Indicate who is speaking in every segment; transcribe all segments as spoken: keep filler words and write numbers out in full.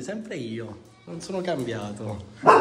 Speaker 1: Gianni, sempre io, non sono cambiato.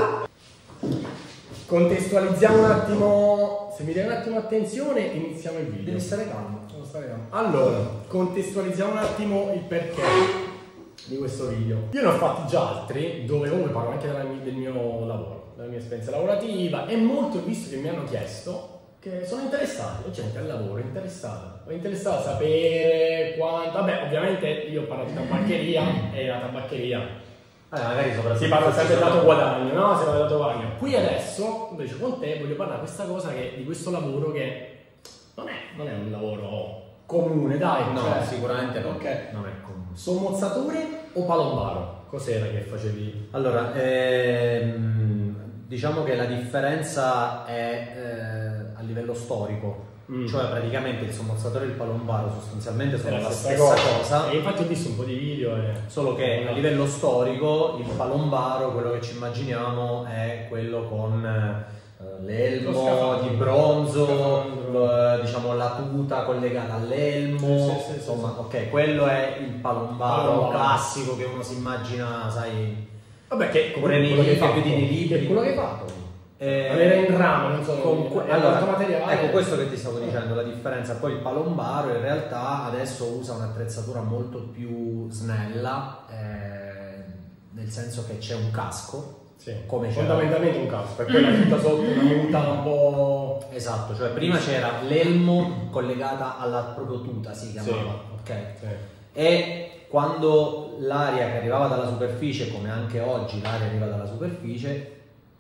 Speaker 2: Contestualizziamo un attimo, se mi dai un attimo attenzione, iniziamo il video.
Speaker 3: Devi stare calmo.
Speaker 2: Devo stare calmo. Allora, contestualizziamo un attimo il perché di questo video. Io ne ho fatti già altri, dove comunque parlo anche della mia, del mio lavoro, della mia esperienza lavorativa, e molto, visto che mi hanno chiesto, che sono interessati, la gente al lavoro è interessata, è interessata a sapere quanto, vabbè, ovviamente io ho parlato di tabaccheria e la tabaccheria
Speaker 3: allora, magari sopra
Speaker 2: si parla sempre del lato guadagno, no? Si parla del lato guadagno. Qui adesso, invece con te, voglio parlare di questa cosa che, di questo lavoro che non è, non è un lavoro comune, dai.
Speaker 3: No,
Speaker 2: cioè,
Speaker 3: sicuramente no.
Speaker 2: Okay.
Speaker 3: Non è comune.
Speaker 2: Sommozzatore o palombaro? Cos'era che facevi?
Speaker 3: Allora, ehm, diciamo che la differenza è eh, a livello storico. Mm. Cioè praticamente il sommozzatore e il palombaro sostanzialmente sono la, la stessa cosa, cosa.
Speaker 2: E infatti ho visto un po' di video e...
Speaker 3: solo che a livello storico il palombaro, quello che ci immaginiamo, è quello con eh, l'elmo di bronzo, eh, diciamo la tuta collegata all'elmo, sì, sì, sì, insomma, sì. Ok, quello è il palombaro, palombaro classico che uno si immagina, sai,
Speaker 2: vabbè, che
Speaker 3: come nei libri,
Speaker 2: che è quello che hai fatto.
Speaker 3: Eh,
Speaker 2: era in rame, non so,
Speaker 3: con, allora, materiale. Ecco, questo che ti stavo dicendo, la differenza. Poi il palombaro in realtà adesso usa un'attrezzatura molto più snella, eh, nel senso che c'è un casco,
Speaker 2: sì,
Speaker 3: come
Speaker 2: fondamentalmente un casco, per quella tutta sotto una muta un po'...
Speaker 3: Esatto, cioè prima c'era l'elmo collegata alla proprio tuta, si chiamava, sì, ok?
Speaker 2: Sì.
Speaker 3: E quando l'aria che arrivava dalla superficie, come anche oggi l'aria arriva dalla superficie,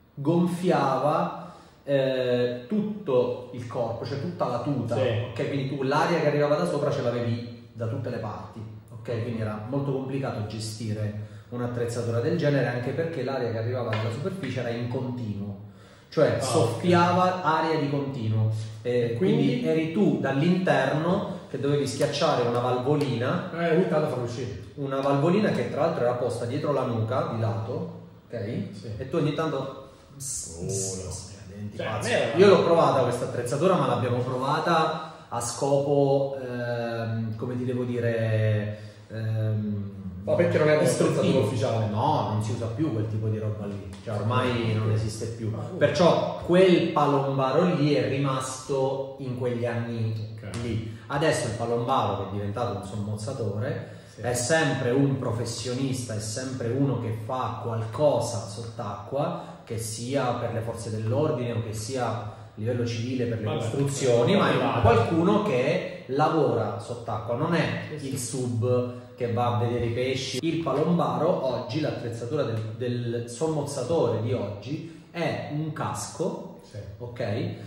Speaker 3: gonfiava eh, tutto il corpo, cioè tutta la tuta, sì, ok? Quindi tu l'aria che arrivava da sopra ce l'avevi da tutte le parti, ok? Quindi era molto complicato gestire un'attrezzatura del genere, anche perché l'aria che arrivava dalla superficie era in continuo, cioè oh, soffiava okay. aria di continuo, eh, quindi, quindi eri tu dall'interno che dovevi schiacciare una valvolina,
Speaker 2: eh, ogni tanto fa uscire
Speaker 3: una valvolina che tra l'altro era posta dietro la nuca di lato, ok? Sì. E tu ogni tanto
Speaker 2: Oh, no.
Speaker 3: Cioè, io l'ho provata questa attrezzatura, ma l'abbiamo provata a scopo, ehm, come ti devo dire, ehm,
Speaker 2: ma perché non è un'attrezzatura ufficiale?
Speaker 3: No, non si usa più quel tipo di roba lì, cioè ormai non esiste più. Perciò quel palombaro lì è rimasto in quegli anni, okay, lì. Adesso il palombaro, che è diventato un sommozzatore, sì, è sempre un professionista, è sempre uno che fa qualcosa sott'acqua, che sia per le forze dell'ordine o che sia a livello civile per le Vabbè, costruzioni, ma è qualcuno che lavora sott'acqua, non è il sub che va a vedere i pesci. Il palombaro oggi, l'attrezzatura del, del sommozzatore di oggi, è un casco, sì, ok,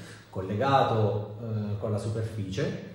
Speaker 3: collegato eh, con la superficie,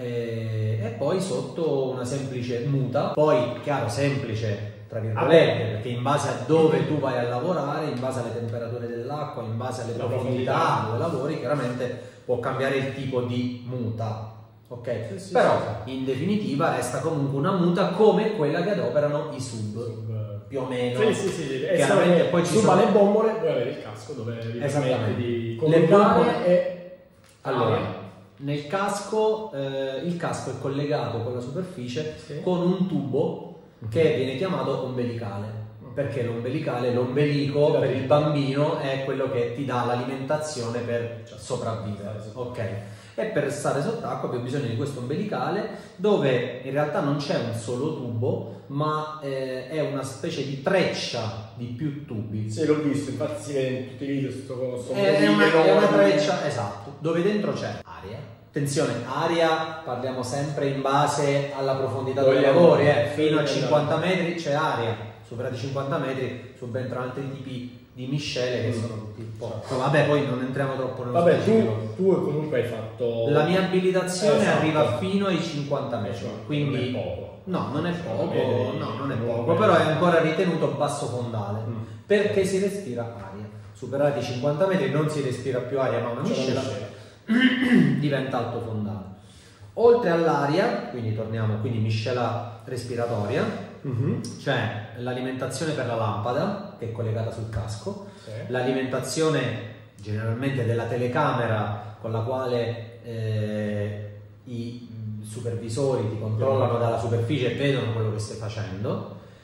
Speaker 3: e, e poi sotto una semplice muta, poi chiaro semplice tra virgolette, perché in base a dove tu vai a lavorare, in base alle temperature dell'acqua, in base alle profondità dove lavori, chiaramente può cambiare il tipo di muta, ok? Sì, sì, però sì, in definitiva resta comunque una muta come quella che adoperano i sub, sub. più o meno.
Speaker 2: Sì, sì, sì, e chiaramente poi ci sono le bombole, dove avere il casco, dove vi permette di comunicare e...
Speaker 3: Allora, ah, nel casco, eh, il casco è collegato con la superficie, sì, con un tubo che viene chiamato ombelicale, perché l'ombelicale, l'ombelico per il bambino è quello che ti dà l'alimentazione per sopravvivere, ok? E per stare sott'acqua abbiamo bisogno di questo ombelicale, dove in realtà non c'è un solo tubo, ma eh, è una specie di treccia di più tubi.
Speaker 2: Sì, l'ho visto, infatti si vede in tutti i video sto, sto
Speaker 3: è, una, è una treccia, esatto, dove dentro c'è aria. Attenzione, aria, parliamo sempre in base alla profondità dei lavori, eh. Fino a cinquanta metri c'è aria, superati i cinquanta metri subentrano altri tipi di miscele che mm. sono tutti un po'. No, vabbè, poi non entriamo troppo nello
Speaker 2: vabbè,
Speaker 3: specifico.
Speaker 2: Tu, tu comunque hai fatto...
Speaker 3: La mia abilitazione esatto. arriva fino ai cinquanta metri, esatto. quindi...
Speaker 2: Non è poco.
Speaker 3: No, non è poco, no, non è poco, però è ancora ritenuto basso fondale, mm. perché si respira aria. Superati i cinquanta metri non si respira più aria, ma una miscela diventa alto fondale. Oltre all'aria, quindi torniamo, quindi miscela respiratoria, mm-hmm. c'è l'alimentazione per la lampada che è collegata sul casco, sì. l'alimentazione generalmente della telecamera con la quale eh, i supervisori ti controllano dalla superficie e vedono quello che stai facendo,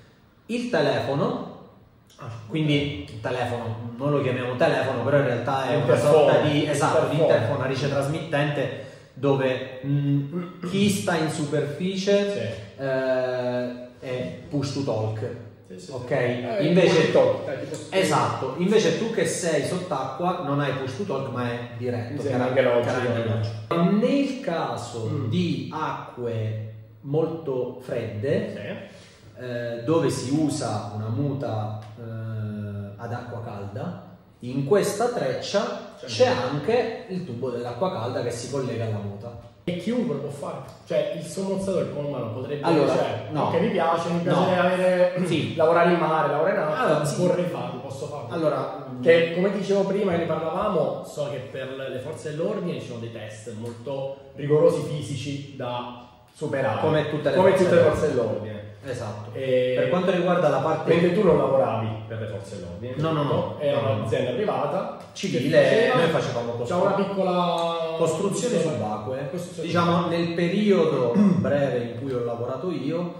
Speaker 3: il telefono. Quindi il telefono, non lo chiamiamo telefono, però in realtà è una sorta di, esatto, di interfonatrice trasmittente dove mh, chi sta in superficie sì. eh, è push to talk, sì, sì, ok? Eh, invece, talk, eh, esatto, invece tu che sei sott'acqua non hai push to talk ma è diretto.
Speaker 2: Sì, anche logico.
Speaker 3: Nel caso mm. di acque molto fredde, sì. Eh, dove si usa una muta eh, ad acqua calda, in questa treccia c'è, c'è anche il tubo dell'acqua calda che si collega alla muta.
Speaker 2: E chiunque lo può fare, cioè il sommozzatore come mano potrebbe
Speaker 3: allora,
Speaker 2: cioè,
Speaker 3: no.
Speaker 2: Perché mi piace, mi piace
Speaker 3: no.
Speaker 2: avere,
Speaker 3: sì.
Speaker 2: lavorare in mare, lavorare in acqua,
Speaker 3: allora, sì.
Speaker 2: vorrei farlo, posso farlo.
Speaker 3: Allora,
Speaker 2: che come dicevo prima che ne parlavamo, so che per le forze dell'ordine ci sono dei test molto rigorosi fisici da superare,
Speaker 3: come tutte le
Speaker 2: come
Speaker 3: forze,
Speaker 2: tutte le forze dell'ordine.
Speaker 3: Esatto.
Speaker 2: E
Speaker 3: per quanto riguarda la parte...
Speaker 2: Mentre tu non lavoravi per le forze dell'ordine.
Speaker 3: No, no, no.
Speaker 2: Era
Speaker 3: no,
Speaker 2: un'azienda no. privata.
Speaker 3: Civile, noi facevamo
Speaker 2: costru- una piccola...
Speaker 3: costruzione subacquee. Diciamo nel periodo breve in cui ho lavorato io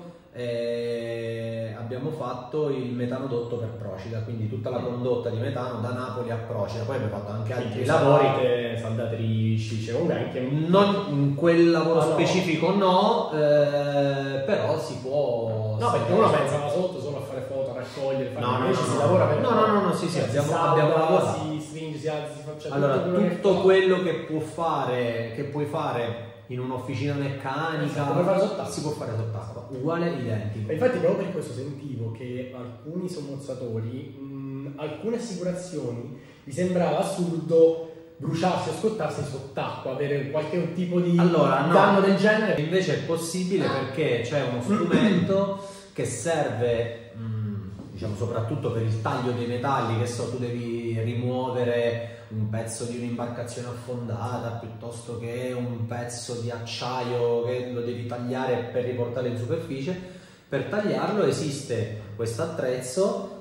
Speaker 3: eh, abbiamo fatto il metanodotto per Procida, quindi tutta la condotta di metano da Napoli a Procida. Poi abbiamo fatto anche altri
Speaker 2: quindi
Speaker 3: lavori.
Speaker 2: Saldatrici, c'è un anche...
Speaker 3: Non in quel lavoro
Speaker 2: ah, no.
Speaker 3: specifico no, eh, però si può...
Speaker 2: No, perché uno pensava sotto solo a fare foto, a raccogliere, fare
Speaker 3: no, no,
Speaker 2: invece
Speaker 3: no,
Speaker 2: si
Speaker 3: no.
Speaker 2: lavora per...
Speaker 3: No, no, no, no, sì, sì, abbiamo,
Speaker 2: salda,
Speaker 3: abbiamo lavorato.
Speaker 2: Si stringe, si alza, si faccia
Speaker 3: allora,
Speaker 2: tutto quello,
Speaker 3: tutto
Speaker 2: che,
Speaker 3: quello che può fare, che puoi fare in un'officina meccanica,
Speaker 2: può fare sott'acqua.
Speaker 3: si può fare sott'acqua, uguale, identico.
Speaker 2: E infatti proprio per questo sentivo che alcuni sommozzatori, mh, alcune assicurazioni, mi sembrava assurdo bruciarsi o scottarsi sott'acqua, avere qualche tipo di
Speaker 3: allora, no.
Speaker 2: danno del genere.
Speaker 3: Invece è possibile perché c'è uno strumento che serve mh, diciamo soprattutto per il taglio dei metalli, che so, tu devi rimuovere un pezzo di un'imbarcazione affondata piuttosto che un pezzo di acciaio che lo devi tagliare per riportare in superficie. Per tagliarlo esiste questo attrezzo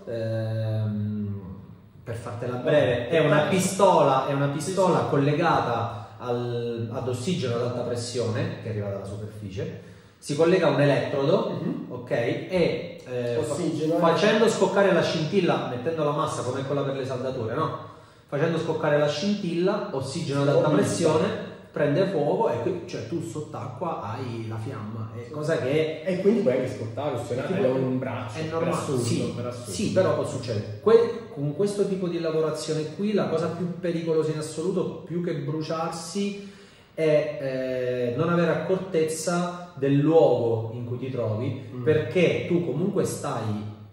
Speaker 3: ehm, per fartela breve, è una pistola, è una pistola collegata al, ad ossigeno ad alta pressione che arriva dalla superficie, si collega a un elettrodo, mm-hmm. ok, e eh,
Speaker 2: ossigeno,
Speaker 3: facendo scoccare la scintilla, mettendo la massa come quella per le saldature, no? Facendo scoccare la scintilla, ossigeno ad alta pressione, prende fuoco e qui, cioè tu sott'acqua hai la fiamma, è cosa che...
Speaker 2: E quindi puoi anche scottare, ustionare un braccio,
Speaker 3: è normale,
Speaker 2: per assurdo,
Speaker 3: sì,
Speaker 2: per assurdo.
Speaker 3: Sì, però può succedere. Que- con questo tipo di lavorazione qui la cosa più pericolosa in assoluto, più che bruciarsi, è eh, non avere accortezza del luogo in cui ti trovi, mm. perché tu comunque stai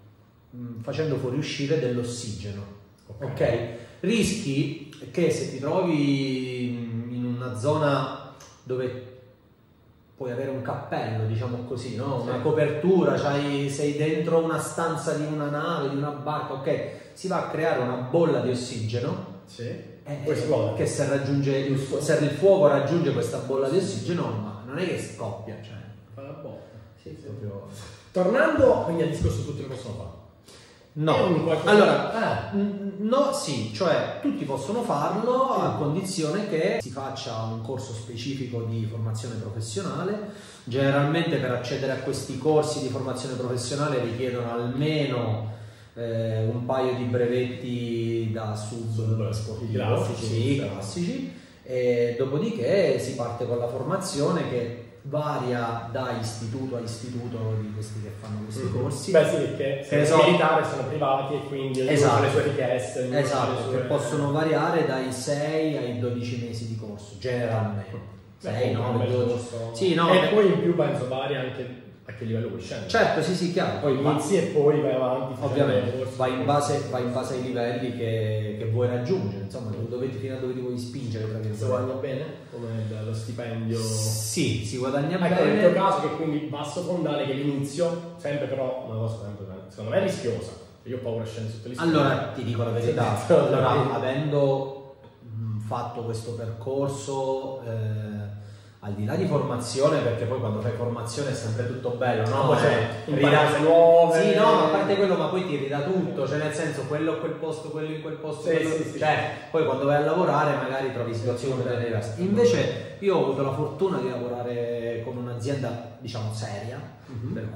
Speaker 3: mh, facendo fuoriuscire dell'ossigeno, ok? okay? Rischi che se ti trovi in una zona dove puoi avere un cappello, diciamo così, no? Una copertura, c'hai, sei dentro una stanza di una nave, di una barca, ok? Si va a creare una bolla di ossigeno,
Speaker 2: sì.
Speaker 3: eh, che se, raggiunge il, se il fuoco raggiunge questa bolla di ossigeno, ma non è che scoppia, cioè.
Speaker 2: Fa la bolla.
Speaker 3: Sì, sì. Proprio...
Speaker 2: Tornando quindi al discorso tutti lo possono fare.
Speaker 3: No, allora, eh. no, sì, cioè tutti possono farlo a condizione che si faccia un corso specifico di formazione professionale. Generalmente per accedere a questi corsi di formazione professionale richiedono almeno eh, un paio di brevetti da sub sportivi, classici, sì, classici. E dopodiché si parte con la formazione che varia da istituto a istituto di questi che fanno questi mm-hmm. corsi.
Speaker 2: Beh sì, perché se
Speaker 3: so,
Speaker 2: militari sono privati e quindi
Speaker 3: esatto,
Speaker 2: le sue richieste.
Speaker 3: Esatto,
Speaker 2: sue...
Speaker 3: che possono variare dai sei ai dodici mesi di corso, generalmente. sei, nove, dodici. Sì, no,
Speaker 2: e
Speaker 3: beh.
Speaker 2: Poi in più penso varia anche a che livello vuoi scendere.
Speaker 3: Certo, sì, sì, chiaro.
Speaker 2: Poi inizi e poi vai avanti.
Speaker 3: Ovviamente, vai in, base, vai in base ai livelli che, che vuoi raggiungere, insomma, dove ti, fino a dove ti vuoi spingere.
Speaker 2: Si guadagna bene? Come lo stipendio?
Speaker 3: Sì, si guadagna ecco, bene.
Speaker 2: Nel tuo caso che quindi basso fondale che l'inizio, sempre però una cosa sempre, secondo me è rischiosa. Io ho paura a scendere sotto l'ispetto.
Speaker 3: Allora, ti dico la verità,
Speaker 2: sì,
Speaker 3: allora, avendo mh, fatto questo percorso... Eh, al di là di formazione, perché poi quando fai formazione è sempre tutto bello, no?
Speaker 2: Poi
Speaker 3: cioè,
Speaker 2: ridà nuove.
Speaker 3: Sì, no, ma a parte quello, ma poi ti ridà tutto, cioè nel senso quello a quel posto, quello in quel posto,
Speaker 2: sì,
Speaker 3: quello...
Speaker 2: sì, sì,
Speaker 3: cioè
Speaker 2: sì.
Speaker 3: Poi quando vai a lavorare magari trovi situazioni completamente diverse. Invece io ho avuto la fortuna di lavorare con un'azienda diciamo seria,
Speaker 2: Mhm.
Speaker 3: per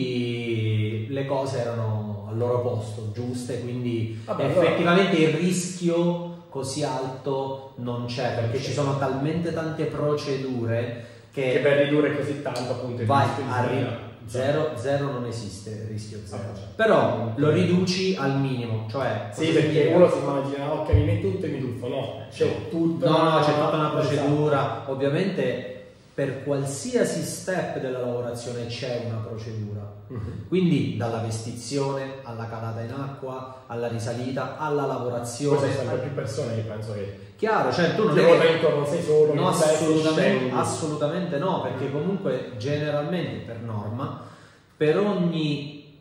Speaker 3: cui le cose erano al loro posto, giuste, quindi
Speaker 2: Vabbè, allora-
Speaker 3: effettivamente il rischio così alto non c'è, perché ci sono talmente tante procedure
Speaker 2: Che
Speaker 3: che
Speaker 2: per ridurre così tanto appunto il
Speaker 3: vai
Speaker 2: rischio di
Speaker 3: a ri-
Speaker 2: sbagliare.
Speaker 3: zero, zero non esiste rischio zero,
Speaker 2: Ah, certo.
Speaker 3: però lo riduci al minimo, cioè
Speaker 2: Sì,
Speaker 3: cosa
Speaker 2: perché
Speaker 3: significa?
Speaker 2: uno si immagina, ok, mi metto tutto e mi tuffo, no, c'è tutta
Speaker 3: No, no,
Speaker 2: una-
Speaker 3: c'è tutta una
Speaker 2: Esatto.
Speaker 3: procedura. Ovviamente per qualsiasi step della lavorazione c'è una procedura.
Speaker 2: Mhm.
Speaker 3: Quindi dalla vestizione alla calata in acqua, alla risalita, alla
Speaker 2: Poi
Speaker 3: lavorazione.
Speaker 2: sei sempre più persone, io penso che
Speaker 3: Chiaro, cioè tu non
Speaker 2: ti
Speaker 3: è
Speaker 2: ruota
Speaker 3: che...
Speaker 2: intorno, non sei solo,
Speaker 3: No,
Speaker 2: che stai
Speaker 3: assolutamente,
Speaker 2: scendi.
Speaker 3: assolutamente no, perché comunque generalmente per norma, per ogni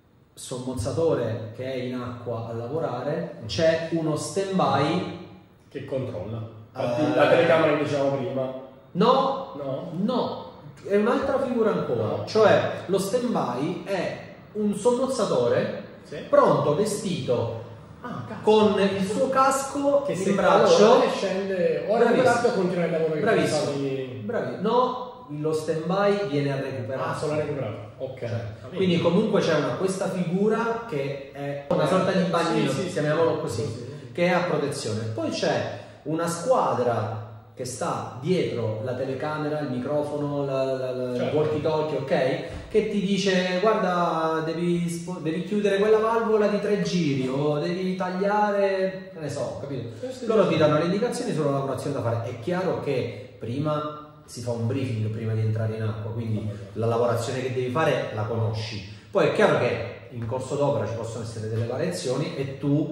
Speaker 3: sommozzatore che è in acqua a lavorare c'è uno stand by.
Speaker 2: Che controlla. Infatti
Speaker 3: Eh,
Speaker 2: la telecamera che dicevamo prima,
Speaker 3: No,
Speaker 2: no?
Speaker 3: no, è un'altra figura ancora, cioè lo stand by è un sommozzatore
Speaker 2: Sì.
Speaker 3: pronto, vestito,
Speaker 2: Ah, cazzo.
Speaker 3: con il suo casco
Speaker 2: Che
Speaker 3: in
Speaker 2: se
Speaker 3: braccio.
Speaker 2: allora scende, ora
Speaker 3: Bravissimo.
Speaker 2: recuperato continua il lavoro che
Speaker 3: Bravissimo.
Speaker 2: pensavi-
Speaker 3: Bravi. No, lo stand by viene a recuperare.
Speaker 2: Ah, solo recuperato. Ok.
Speaker 3: Cioè, quindi comunque c'è una, questa figura che è una sorta di bagnino,
Speaker 2: Sì, sì,
Speaker 3: chiamiamolo
Speaker 2: sì,
Speaker 3: così,
Speaker 2: sì.
Speaker 3: che è a protezione. Poi c'è una squadra che sta dietro la telecamera, il microfono, la, la, la, il
Speaker 2: Certo.
Speaker 3: walkie-talkie, ok? Che ti dice guarda devi, spo- devi chiudere quella valvola di tre giri o devi tagliare, che ne so, capito?
Speaker 2: Sì, sì,
Speaker 3: Loro
Speaker 2: sì.
Speaker 3: ti danno le indicazioni sulla lavorazione da fare. È chiaro che prima si fa un briefing prima di entrare in acqua, quindi la lavorazione che devi fare la conosci. Poi è chiaro che in corso d'opera ci possono essere delle variazioni e tu,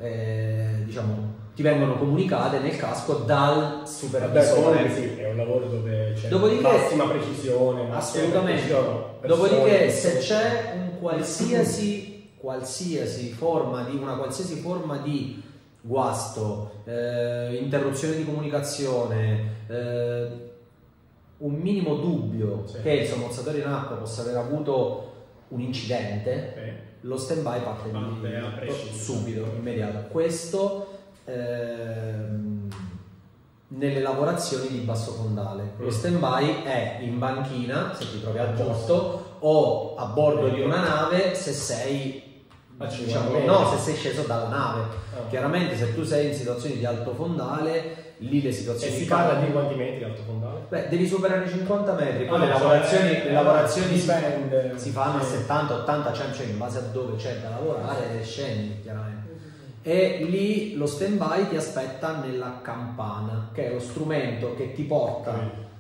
Speaker 3: eh, diciamo, ti vengono comunicate nel casco dal
Speaker 2: Vabbè,
Speaker 3: supervisore.
Speaker 2: comunque sì, è un lavoro dove c'è
Speaker 3: Dopodiché-
Speaker 2: massima precisione, massima
Speaker 3: Assolutamente.
Speaker 2: precisione,
Speaker 3: Dopodiché,
Speaker 2: persone,
Speaker 3: se
Speaker 2: persone.
Speaker 3: c'è un qualsiasi, qualsiasi forma di una qualsiasi forma di guasto, eh, interruzione di comunicazione, eh, un minimo dubbio
Speaker 2: Sì.
Speaker 3: che il sommozzatore in acqua possa aver avuto un incidente,
Speaker 2: Ok.
Speaker 3: lo stand by parte,
Speaker 2: Parte
Speaker 3: di-
Speaker 2: a prescindere.
Speaker 3: subito, immediato. Questo ehm, nelle lavorazioni di basso fondale. Lo
Speaker 2: Mm.
Speaker 3: stand by è in banchina se ti trovi al posto o a bordo di una nave se sei
Speaker 2: A
Speaker 3: diciamo,
Speaker 2: cinquanta
Speaker 3: no,
Speaker 2: metri.
Speaker 3: se sei sceso dalla nave.
Speaker 2: Ah.
Speaker 3: Chiaramente se tu sei in situazioni di alto fondale, lì le
Speaker 2: E
Speaker 3: situazioni
Speaker 2: si
Speaker 3: di
Speaker 2: parla
Speaker 3: caldo-
Speaker 2: di quanti metri alto fondale?
Speaker 3: Beh, devi superare i cinquanta metri, poi
Speaker 2: Ah,
Speaker 3: le
Speaker 2: cioè,
Speaker 3: lavorazioni,
Speaker 2: eh,
Speaker 3: le lavorazioni si,
Speaker 2: dipende.
Speaker 3: si fanno a
Speaker 2: Sì.
Speaker 3: settanta, ottanta, cento, cioè in base a dove c'è da lavorare scendi chiaramente. E lì lo stand by ti aspetta nella campana, che è lo strumento che ti porta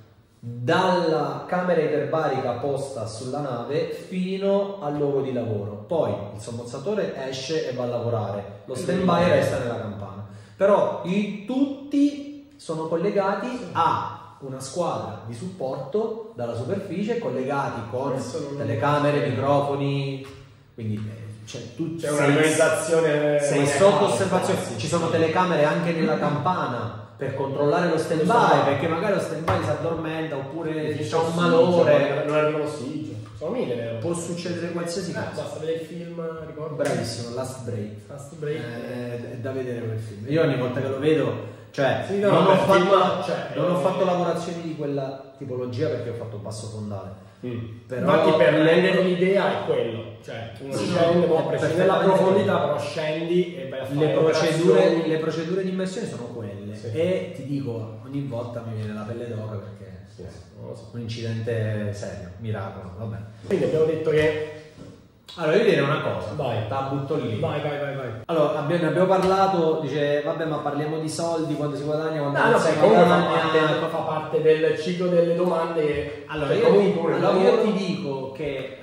Speaker 3: dalla camera iperbarica posta sulla nave fino al luogo di lavoro. Poi il sommozzatore esce e va a lavorare, lo stand by resta nella campana. Però i, tutti sono collegati a una squadra di supporto dalla superficie, collegati con
Speaker 2: Questo non-
Speaker 3: telecamere, microfoni, quindi eh, cioè, tu
Speaker 2: C'è
Speaker 3: sei-
Speaker 2: un'organizzazione
Speaker 3: sei
Speaker 2: maniacale,
Speaker 3: sotto osservazione,
Speaker 2: sì,
Speaker 3: ci
Speaker 2: sì.
Speaker 3: sono telecamere anche nella campana per controllare lo stand by, perché magari lo stand by si addormenta oppure
Speaker 2: Sì,
Speaker 3: c'è un
Speaker 2: ossigeno,
Speaker 3: malore,
Speaker 2: non arriva l'ossigeno. Sono mille vero?
Speaker 3: può succedere qualsiasi
Speaker 2: Eh,
Speaker 3: cosa.
Speaker 2: basta vedere il film, ricordo.
Speaker 3: Bravissimo, Last Break.
Speaker 2: Fast break.
Speaker 3: Eh, è da vedere quel film. Io ogni volta che lo vedo, cioè,
Speaker 2: Sì, no,
Speaker 3: non,
Speaker 2: beh,
Speaker 3: ho
Speaker 2: il
Speaker 3: fatto,
Speaker 2: film, cioè,
Speaker 3: non ho
Speaker 2: eh,
Speaker 3: fatto lavorazioni di quella tipologia perché ho fatto basso fondale.
Speaker 2: Mm.
Speaker 3: Però-
Speaker 2: Infatti per rendere l'idea è quello, cioè uno
Speaker 3: Sì,
Speaker 2: scende,
Speaker 3: no,
Speaker 2: mo,
Speaker 3: è
Speaker 2: prescinde dalla
Speaker 3: perfettamente-
Speaker 2: profondità, però scendi e vai a fare
Speaker 3: Le procedure,
Speaker 2: operazioni.
Speaker 3: le procedure di immersione sono quelle
Speaker 2: Sì.
Speaker 3: e ti dico, ogni volta mi viene la pelle d'oca perché
Speaker 2: Sì, sì, non lo so.
Speaker 3: un incidente serio, miracolo, vabbè.
Speaker 2: Quindi abbiamo detto che
Speaker 3: Allora io direi una cosa,
Speaker 2: Vai.
Speaker 3: te la butto lì.
Speaker 2: vai vai vai vai.
Speaker 3: Allora abbiamo, ne abbiamo parlato, dice vabbè ma parliamo di soldi, quando si guadagna, quando
Speaker 2: No,
Speaker 3: non
Speaker 2: no,
Speaker 3: si
Speaker 2: se comunque fa
Speaker 3: guadagna.
Speaker 2: parte, fa parte del ciclo delle domande che
Speaker 3: Allora,
Speaker 2: cioè,
Speaker 3: io,
Speaker 2: comunque un
Speaker 3: allora,
Speaker 2: lavoro-
Speaker 3: io ti dico che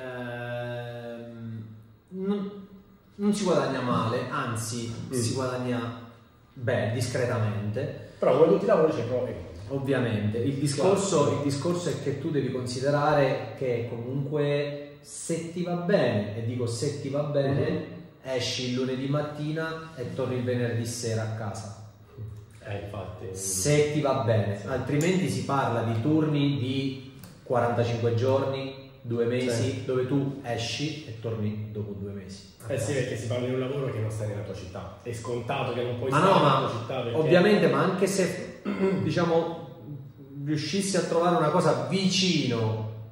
Speaker 3: ehm, non, non si guadagna male, anzi
Speaker 2: Mm.
Speaker 3: si guadagna beh, discretamente.
Speaker 2: però come tutti i lavori c'è proprio.
Speaker 3: Ovviamente, il discorso, il discorso è che tu devi considerare che comunque se ti va bene, e dico se ti va bene,
Speaker 2: Mm.
Speaker 3: esci il lunedì mattina e torni il venerdì sera a casa.
Speaker 2: Eh, infatti.
Speaker 3: Se ti va bene,
Speaker 2: Sì.
Speaker 3: altrimenti si parla di turni di quarantacinque giorni, due mesi,
Speaker 2: Sì.
Speaker 3: dove tu esci e torni dopo due mesi.
Speaker 2: Eh sì, perché si parla di un lavoro che non sta nella tua città. È scontato che non puoi
Speaker 3: Ma
Speaker 2: stare
Speaker 3: no,
Speaker 2: nella
Speaker 3: ma
Speaker 2: tua città perché...
Speaker 3: ovviamente, ma anche se diciamo riuscissi a trovare una cosa vicino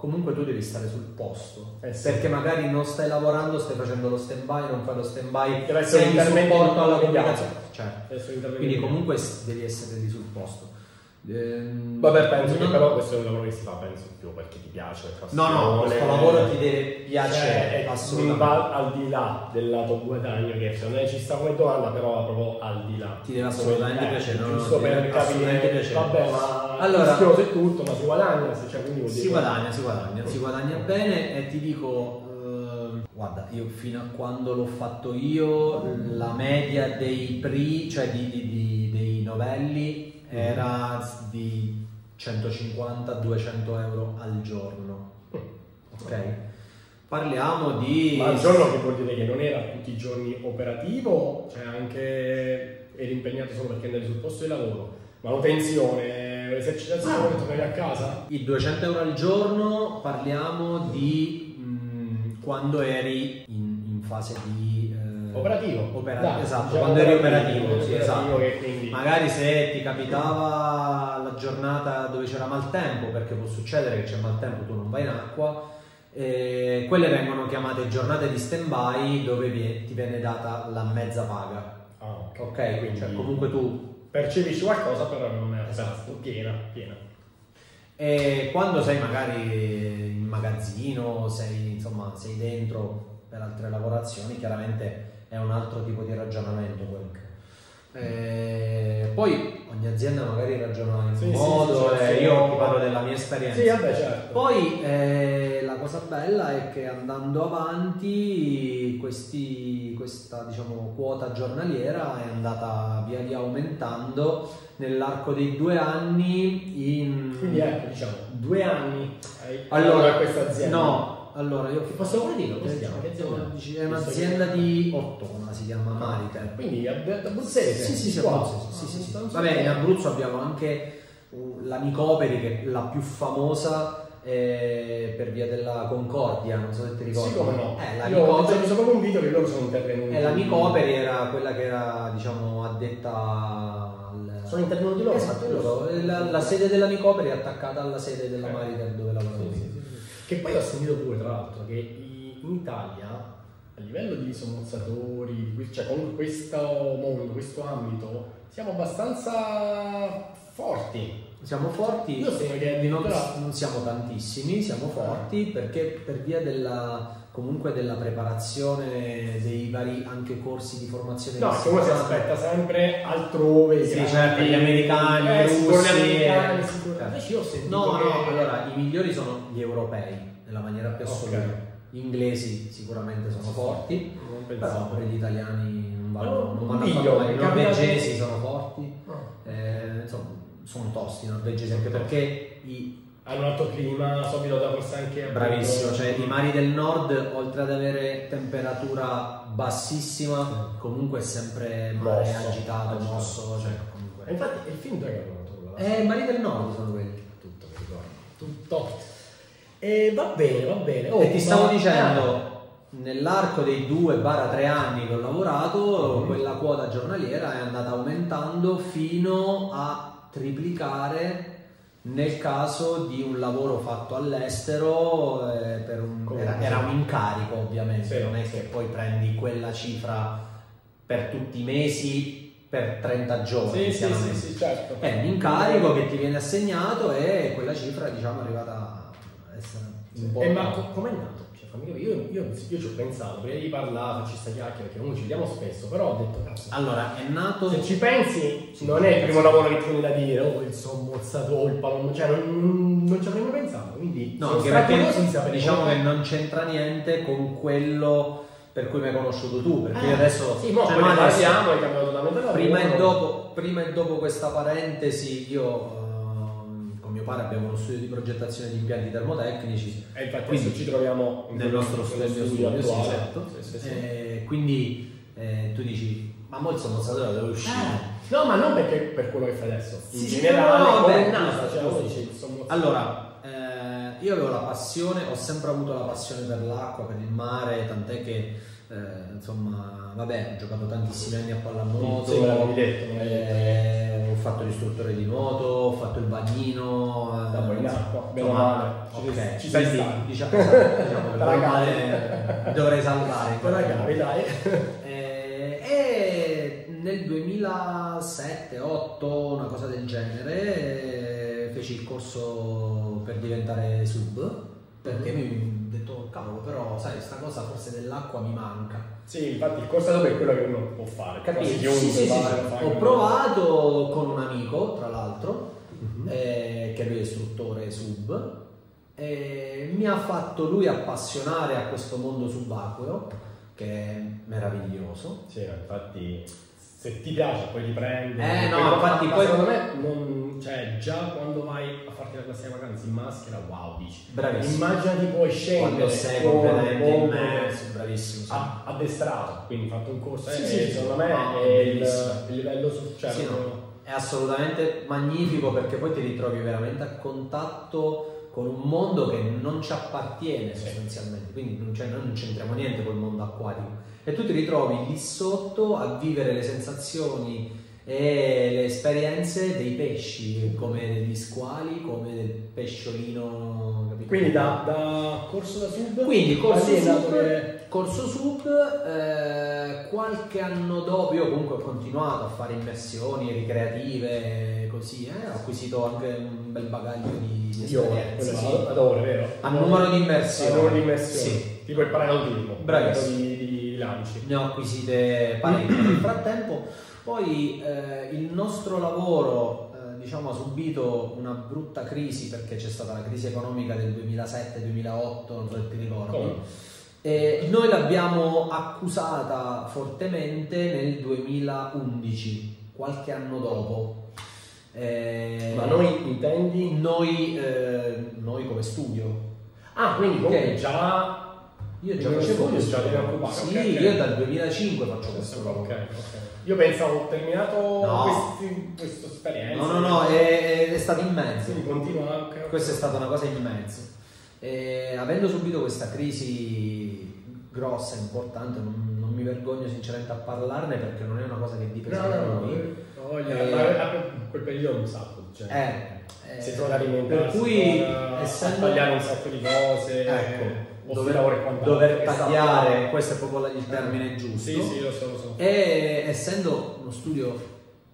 Speaker 3: comunque tu devi stare sul posto,
Speaker 2: eh sì.
Speaker 3: perché magari non stai lavorando, stai facendo lo stand by, non fai lo stand by,
Speaker 2: deve essere
Speaker 3: sei
Speaker 2: un
Speaker 3: in supporto alla
Speaker 2: comunicazione,
Speaker 3: certo.
Speaker 2: cioè,
Speaker 3: Quindi comunque devi essere lì sul posto. Ehm,
Speaker 2: Vabbè, penso
Speaker 3: non...
Speaker 2: che però questo è un lavoro che si fa, penso più perché ti piace.
Speaker 3: No, no, questo lavoro ti deve piacere,
Speaker 2: cioè,
Speaker 3: assolutamente.
Speaker 2: Va al di là del lato guadagno, che secondo me ci sta come domanda, però va proprio al di là.
Speaker 3: Ti deve assolutamente
Speaker 2: eh,
Speaker 3: piacere, no,
Speaker 2: giusto
Speaker 3: no,
Speaker 2: per capire,
Speaker 3: piacere.
Speaker 2: vabbè, ma
Speaker 3: allora,
Speaker 2: rischioso è tutto, ma si guadagna, cioè, quindi vuol dire
Speaker 3: si guadagna, si guadagna, si guadagna bene e ti dico, eh, guarda, io fino a quando l'ho fatto io, la media dei pri, cioè di, di, di, dei novelli era di centocinquanta duecento euro al giorno, ok? Parliamo di...
Speaker 2: Ma al giorno che vuol dire che non era tutti i giorni operativo, cioè anche eri impegnato solo perché andavi sul posto di lavoro, manutenzione, esercitazione, tornavi a casa?
Speaker 3: I duecento euro al giorno parliamo di mh, quando eri in, in fase di... Eh,
Speaker 2: operativo.
Speaker 3: Opera-
Speaker 2: Dai,
Speaker 3: esatto,
Speaker 2: diciamo
Speaker 3: quando eri
Speaker 2: operativo,
Speaker 3: operativo, sì,
Speaker 2: operativo
Speaker 3: esatto.
Speaker 2: che quindi...
Speaker 3: Magari se ti capitava la giornata dove c'era maltempo, perché può succedere che c'è maltempo, tu non vai in acqua, eh, quelle vengono chiamate giornate di stand by, dove vi- ti viene data la mezza paga.
Speaker 2: Ah, ok,
Speaker 3: ok,
Speaker 2: quindi
Speaker 3: cioè comunque tu
Speaker 2: percepisci qualcosa, però non è
Speaker 3: esatto.
Speaker 2: piena, piena.
Speaker 3: E quando sei magari in magazzino, sei insomma sei dentro per altre lavorazioni, chiaramente è un altro tipo di ragionamento quello. E poi ogni azienda magari ragiona in
Speaker 2: sì,
Speaker 3: un modo,
Speaker 2: sì, sì,
Speaker 3: e
Speaker 2: sì,
Speaker 3: io
Speaker 2: sì.
Speaker 3: ti parlo della mia esperienza.
Speaker 2: Sì, vabbè, certo.
Speaker 3: Poi eh, la cosa bella è che andando avanti questi, questa diciamo, quota giornaliera è andata via via aumentando nell'arco dei due anni in...
Speaker 2: Quindi ecco, diciamo, due anni hai
Speaker 3: allora
Speaker 2: questa azienda.
Speaker 3: No, allora io
Speaker 2: Che possiamo pure dirlo, come si chiama? Che azienda?
Speaker 3: è un'azienda di Ortona, si chiama Mariter.
Speaker 2: Quindi abruzzese?
Speaker 3: Sì, sì, sì,
Speaker 2: Wow.
Speaker 3: Abruzzese, sì, sì, sì.
Speaker 2: Non so
Speaker 3: Va bene, in
Speaker 2: se-
Speaker 3: Abruzzo abbiamo anche uh, la Nicoperi, che è la più famosa eh, per via della Concordia, non so se ti ricordi.
Speaker 2: Sì, come no.
Speaker 3: Eh, la
Speaker 2: Io ho
Speaker 3: Nicoperi,
Speaker 2: visto proprio un video che loro sono intervenuti.
Speaker 3: eh, la Nicoperi era quella che era, diciamo, addetta al...
Speaker 2: Sono intervenuti loro?
Speaker 3: Esatto, loro. La, la sede della Nicoperi è attaccata alla sede della
Speaker 2: Eh.
Speaker 3: Mariter dove lavorano.
Speaker 2: Sì, sì, sì, sì. Che poi ho sentito pure, tra l'altro, che i- in Italia, a livello di sommozzatori, di que- cioè con questo mondo, questo ambito, siamo abbastanza forti.
Speaker 3: Siamo forti,
Speaker 2: Io sento che
Speaker 3: non,
Speaker 2: addirittura-
Speaker 3: non siamo tantissimi, siamo forti perché per via della comunque della preparazione dei vari anche corsi di formazione
Speaker 2: No,
Speaker 3: di
Speaker 2: che uno si
Speaker 3: sicurezza.
Speaker 2: aspetta sempre altrove.
Speaker 3: Sì,
Speaker 2: grandi-
Speaker 3: certo, gli americani,
Speaker 2: eh,
Speaker 3: i
Speaker 2: sicuro
Speaker 3: russi,
Speaker 2: gli americani,
Speaker 3: eh,
Speaker 2: sicuro.
Speaker 3: certo.
Speaker 2: Invece io ho sentito
Speaker 3: No,
Speaker 2: che...
Speaker 3: no, allora i migliori sono gli europei nella maniera più assoluta.
Speaker 2: Ok.
Speaker 3: Gli inglesi sicuramente sono forti,
Speaker 2: Non
Speaker 3: però
Speaker 2: pensavo.
Speaker 3: pure gli italiani non vanno,
Speaker 2: Oh,
Speaker 3: non vanno
Speaker 2: figlio,
Speaker 3: a fare male. I
Speaker 2: mi capita
Speaker 3: norvegesi
Speaker 2: che-
Speaker 3: sono forti,
Speaker 2: Ah.
Speaker 3: eh, insomma sono tosti i norvegesi anche perché i
Speaker 2: Hanno un altro clima, so pilota forse anche...
Speaker 3: bravissimo, cioè i mari del nord oltre ad avere temperatura bassissima comunque è sempre mare
Speaker 2: Mosso.
Speaker 3: agitato,
Speaker 2: Agitato.
Speaker 3: mosso, cioè
Speaker 2: E
Speaker 3: comunque
Speaker 2: infatti il film dove è che hanno fatto?
Speaker 3: eh, i mari del nord sono quelli.
Speaker 2: Tutto, mi ricordo. Tutto. E va bene, va bene. Oh,
Speaker 3: E ti stavo
Speaker 2: ma-
Speaker 3: dicendo, nell'arco dei due tre anni che ho lavorato,
Speaker 2: Mhm.
Speaker 3: quella quota giornaliera è andata aumentando fino a triplicare nel caso di un lavoro fatto all'estero, eh, per un-
Speaker 2: Come
Speaker 3: era,
Speaker 2: sì.
Speaker 3: era un incarico ovviamente,
Speaker 2: Sì,
Speaker 3: non è
Speaker 2: sì.
Speaker 3: che poi prendi quella cifra per tutti i mesi per trenta giorni.
Speaker 2: Sì, sì,
Speaker 3: chiaramente.
Speaker 2: sì, sì, certo.
Speaker 3: È un incarico che ti viene assegnato e quella cifra diciamo è arrivata a essere
Speaker 2: Sì.
Speaker 3: un po'.
Speaker 2: E ma co- com'è nato? Cioè, fammi capire, io, io, io ci ho pensato, prima di parlare, facci sta chiacchiera, perché comunque ci vediamo spesso, però ho detto, cazzo,
Speaker 3: Allora, è nato.
Speaker 2: se ci pensi, non è il primo lavoro che ti viene da dire, oh, il sommozzatore, il pallone, cioè non, non ci avremmo pensato, quindi
Speaker 3: No,
Speaker 2: sono
Speaker 3: anche
Speaker 2: stato
Speaker 3: perché
Speaker 2: curioso di sapere
Speaker 3: diciamo
Speaker 2: come-
Speaker 3: che non c'entra niente con quello per cui mi hai conosciuto tu. Perché
Speaker 2: Eh,
Speaker 3: io adesso.
Speaker 2: sì, mo
Speaker 3: cioè,
Speaker 2: poi
Speaker 3: ma
Speaker 2: ne
Speaker 3: adesso-
Speaker 2: parliamo, hai cambiato totalmente lavoro.
Speaker 3: prima e dopo, prima e dopo questa parentesi, io ehm, con mio padre abbiamo uno studio di progettazione di impianti termotecnici.
Speaker 2: E infatti
Speaker 3: Quindi,
Speaker 2: adesso ci troviamo in
Speaker 3: nel nostro studio, studio
Speaker 2: attuale.
Speaker 3: sì, esatto.
Speaker 2: Sì, sì, sì.
Speaker 3: Eh, quindi eh, tu dici, ma mo il sommozzatore dove uscire?
Speaker 2: Eh, no, ma non perché per quello che fai adesso, in
Speaker 3: Sì, sì,
Speaker 2: generale,
Speaker 3: no, no,
Speaker 2: come
Speaker 3: vabbè,
Speaker 2: è nata,
Speaker 3: giusto,
Speaker 2: cioè, uno
Speaker 3: giusto.
Speaker 2: dice il sommozzatore.
Speaker 3: Allora, eh, io avevo la passione, ho sempre avuto la passione per l'acqua, per il mare, tant'è che eh, insomma, vabbè, ho giocato tantissimi anni a pallanuoto,
Speaker 2: Sì, me l'avevi detto, me l'avevi
Speaker 3: eh, ho fatto fatto l'istruttore di nuoto, ho fatto il bagnino,
Speaker 2: Da poi in acqua, bene o
Speaker 3: insomma,
Speaker 2: male. Ci-
Speaker 3: ok,
Speaker 2: ci sei
Speaker 3: quindi
Speaker 2: stato.
Speaker 3: diciamo, esatto, diciamo che
Speaker 2: Te la
Speaker 3: bene o
Speaker 2: cavi.
Speaker 3: male mi dovrei salvare. in
Speaker 2: Te la
Speaker 3: qualche
Speaker 2: cavi,
Speaker 3: modo.
Speaker 2: dai.
Speaker 3: Eh, E nel duemilasette otto, una cosa del genere, eh, feci il corso per diventare sub, perché mi ho detto, cavolo, però sai, sta cosa forse dell'acqua mi manca.
Speaker 2: Sì, infatti il corso dopo è quello che uno può fare.
Speaker 3: Capito?
Speaker 2: Quasi
Speaker 3: Sì,
Speaker 2: chiunque
Speaker 3: sì, sì,
Speaker 2: va,
Speaker 3: sì.
Speaker 2: lo fa
Speaker 3: Ho
Speaker 2: in-
Speaker 3: provato con un amico, tra l'altro,
Speaker 2: Mhm.
Speaker 3: eh, che lui è istruttore sub, e mi ha fatto lui appassionare a questo mondo subacqueo, che è meraviglioso.
Speaker 2: Sì, infatti se ti piace poi ti prendi.
Speaker 3: Eh, no,
Speaker 2: Poi-
Speaker 3: infatti
Speaker 2: ma
Speaker 3: poi-
Speaker 2: secondo me non, cioè già quando vai a farti la classe di vacanze in maschera, wow, dici.
Speaker 3: Bravissimo.
Speaker 2: Immaginati poi scendere
Speaker 3: Quando sei
Speaker 2: con
Speaker 3: completamente
Speaker 2: un
Speaker 3: immerso, bravissimo. sì.
Speaker 2: a- addestrato, quindi fatto un corso, eh,
Speaker 3: Sì, sì,
Speaker 2: e
Speaker 3: sì.
Speaker 2: secondo me
Speaker 3: No,
Speaker 2: è
Speaker 3: è
Speaker 2: il,
Speaker 3: bellissimo.
Speaker 2: il livello su, cioè,
Speaker 3: Sì, no,
Speaker 2: proprio-
Speaker 3: è assolutamente magnifico perché poi ti ritrovi veramente a contatto con un mondo che non ci appartiene sostanzialmente, quindi non, c'è- noi non c'entriamo niente col mondo acquatico e tu ti ritrovi lì sotto a vivere le sensazioni e le esperienze dei pesci, come degli squali, come del pesciolino, capito?
Speaker 2: Quindi da, da corso da sub,
Speaker 3: Quindi corso
Speaker 2: quasi è
Speaker 3: sub,
Speaker 2: andato che-
Speaker 3: corso sub eh, qualche anno dopo io comunque ho continuato a fare immersioni ricreative così, eh, ho acquisito anche un bel bagaglio di, di
Speaker 2: io
Speaker 3: esperienze.
Speaker 2: quello
Speaker 3: Sì.
Speaker 2: ad- ad ore, vero?
Speaker 3: A numero di immersioni.
Speaker 2: A numero di immersioni.
Speaker 3: Sì.
Speaker 2: Tipo il paracadutismo,
Speaker 3: Bravissimo.
Speaker 2: di, di lanci.
Speaker 3: Ne ho acquisite parecchie nel frattempo. Poi eh, il nostro lavoro eh, diciamo, ha subito una brutta crisi perché c'è stata la crisi economica del duemilasette duemilaotto, non so se ti ricordi.
Speaker 2: Come?
Speaker 3: E noi l'abbiamo accusata fortemente nel duemilaundici, qualche anno dopo. Eh,
Speaker 2: Ma noi intendi?
Speaker 3: noi, eh, noi come studio.
Speaker 2: Ah, quindi comunque
Speaker 3: Ok.
Speaker 2: già
Speaker 3: Io già
Speaker 2: Quindi
Speaker 3: facevo
Speaker 2: studio
Speaker 3: questo.
Speaker 2: già te ne occupavi,
Speaker 3: Sì,
Speaker 2: ok, ok.
Speaker 3: io dal duemilacinque faccio questo
Speaker 2: Ok,
Speaker 3: lavoro.
Speaker 2: ok. Io pensavo ho terminato
Speaker 3: No.
Speaker 2: questi, questa esperienza.
Speaker 3: No, no, no, è, è stato immenso.
Speaker 2: Quindi continua anche.
Speaker 3: Questa è stata una cosa immensa. E avendo subito questa crisi grossa, importante, non, non mi vergogno sinceramente a parlarne perché non è una cosa che dipende
Speaker 2: No,
Speaker 3: da
Speaker 2: no, no,
Speaker 3: noi.
Speaker 2: no, voglia,
Speaker 3: Eh,
Speaker 2: ma a quel periodo un sacco di gente.
Speaker 3: Eh, eh,
Speaker 2: si trova da alimentarsi,
Speaker 3: per cui
Speaker 2: a,
Speaker 3: essendo
Speaker 2: a tagliare un sacco di cose,
Speaker 3: ecco,
Speaker 2: o
Speaker 3: dover,
Speaker 2: lavoro e quant'altro,
Speaker 3: dover
Speaker 2: che
Speaker 3: tagliare,
Speaker 2: sappiamo.
Speaker 3: questo è proprio il termine giusto.
Speaker 2: Sì, sì, lo so, lo so.
Speaker 3: E essendo uno studio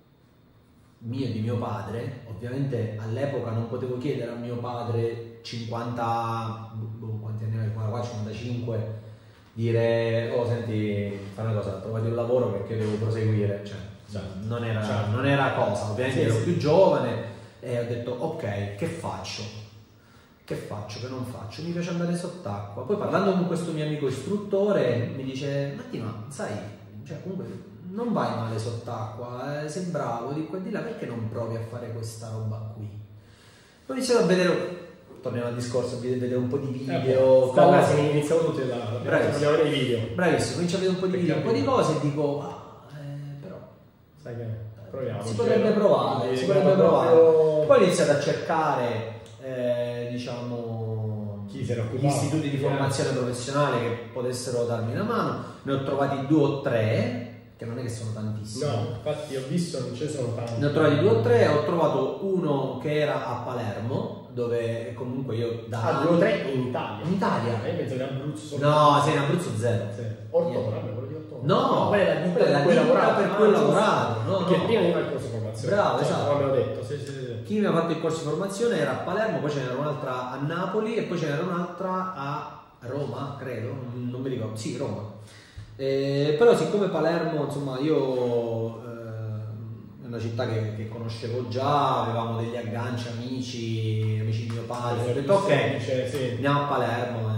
Speaker 3: mio e di mio padre, ovviamente all'epoca non potevo chiedere a mio padre cinquanta, boh, quanti anni aveva, quarantaquattro, cinquantacinque, dire oh senti, fai una cosa, trovati un lavoro perché io devo proseguire, cioè
Speaker 2: Certo.
Speaker 3: non era,
Speaker 2: Certo.
Speaker 3: non era cosa, ovviamente
Speaker 2: Sì,
Speaker 3: ero
Speaker 2: sì.
Speaker 3: più giovane e ho detto ok, che faccio? Che faccio, che non faccio? Mi piace andare sott'acqua. Poi parlando con questo mio amico istruttore mi dice Matti, ma sai, cioè comunque non vai male sott'acqua, eh, sei bravo di qua e di là, perché non provi a fare questa roba qui? Poi ho iniziato a vedere, torniamo al discorso, di vedere un po' di video,
Speaker 2: da là
Speaker 3: cose.
Speaker 2: siamo iniziato tutti da
Speaker 3: Bravissimo.
Speaker 2: abbiamo vedere i video.
Speaker 3: Bravissimo, comincio a vedere un po' di
Speaker 2: Perché
Speaker 3: video, un po' di
Speaker 2: abbiamo-
Speaker 3: cose e dico, ah, eh, però
Speaker 2: Sai che proviamo.
Speaker 3: si potrebbe provare, si potrebbe provare. Poi ho iniziato a cercare, eh, diciamo,
Speaker 2: Chi se ne
Speaker 3: gli
Speaker 2: occupava?
Speaker 3: istituti di formazione professionale che potessero darmi una mano. Ne ho trovati due o tre, che non è che sono tantissimi.
Speaker 2: No, infatti ho visto non ce ne sono tanti.
Speaker 3: Ne ho trovati due o tre, ho trovato uno che era a Palermo, dove comunque io da
Speaker 2: Ah, due o tre in Italia.
Speaker 3: In Italia?
Speaker 2: Eh, Io penso che Abruzzo solo.
Speaker 3: No, sei in Abruzzo zero.
Speaker 2: Sì. Ortona, vabbè, quello di Ortona.
Speaker 3: No,
Speaker 2: quella è la ditta
Speaker 3: quella è la
Speaker 2: per cui
Speaker 3: ditta
Speaker 2: lavorato.
Speaker 3: per cui ho
Speaker 2: Ah, giusto.
Speaker 3: lavorato, no,
Speaker 2: Perché
Speaker 3: no.
Speaker 2: prima di fare il corso di formazione.
Speaker 3: Bravo,
Speaker 2: Cioè,
Speaker 3: esatto.
Speaker 2: come abbiamo detto, sì, sì, sì.
Speaker 3: Chi mi ha fatto il corso di formazione era a Palermo, poi ce n'era un'altra a Napoli e poi ce n'era un'altra a Roma, credo, non mi ricordo, sì, Roma. Eh, però siccome Palermo, insomma, io eh, è una città che, che conoscevo già, avevamo degli agganci, amici, amici di mio padre, ho detto ok,
Speaker 2: Dice, sì.
Speaker 3: andiamo a Palermo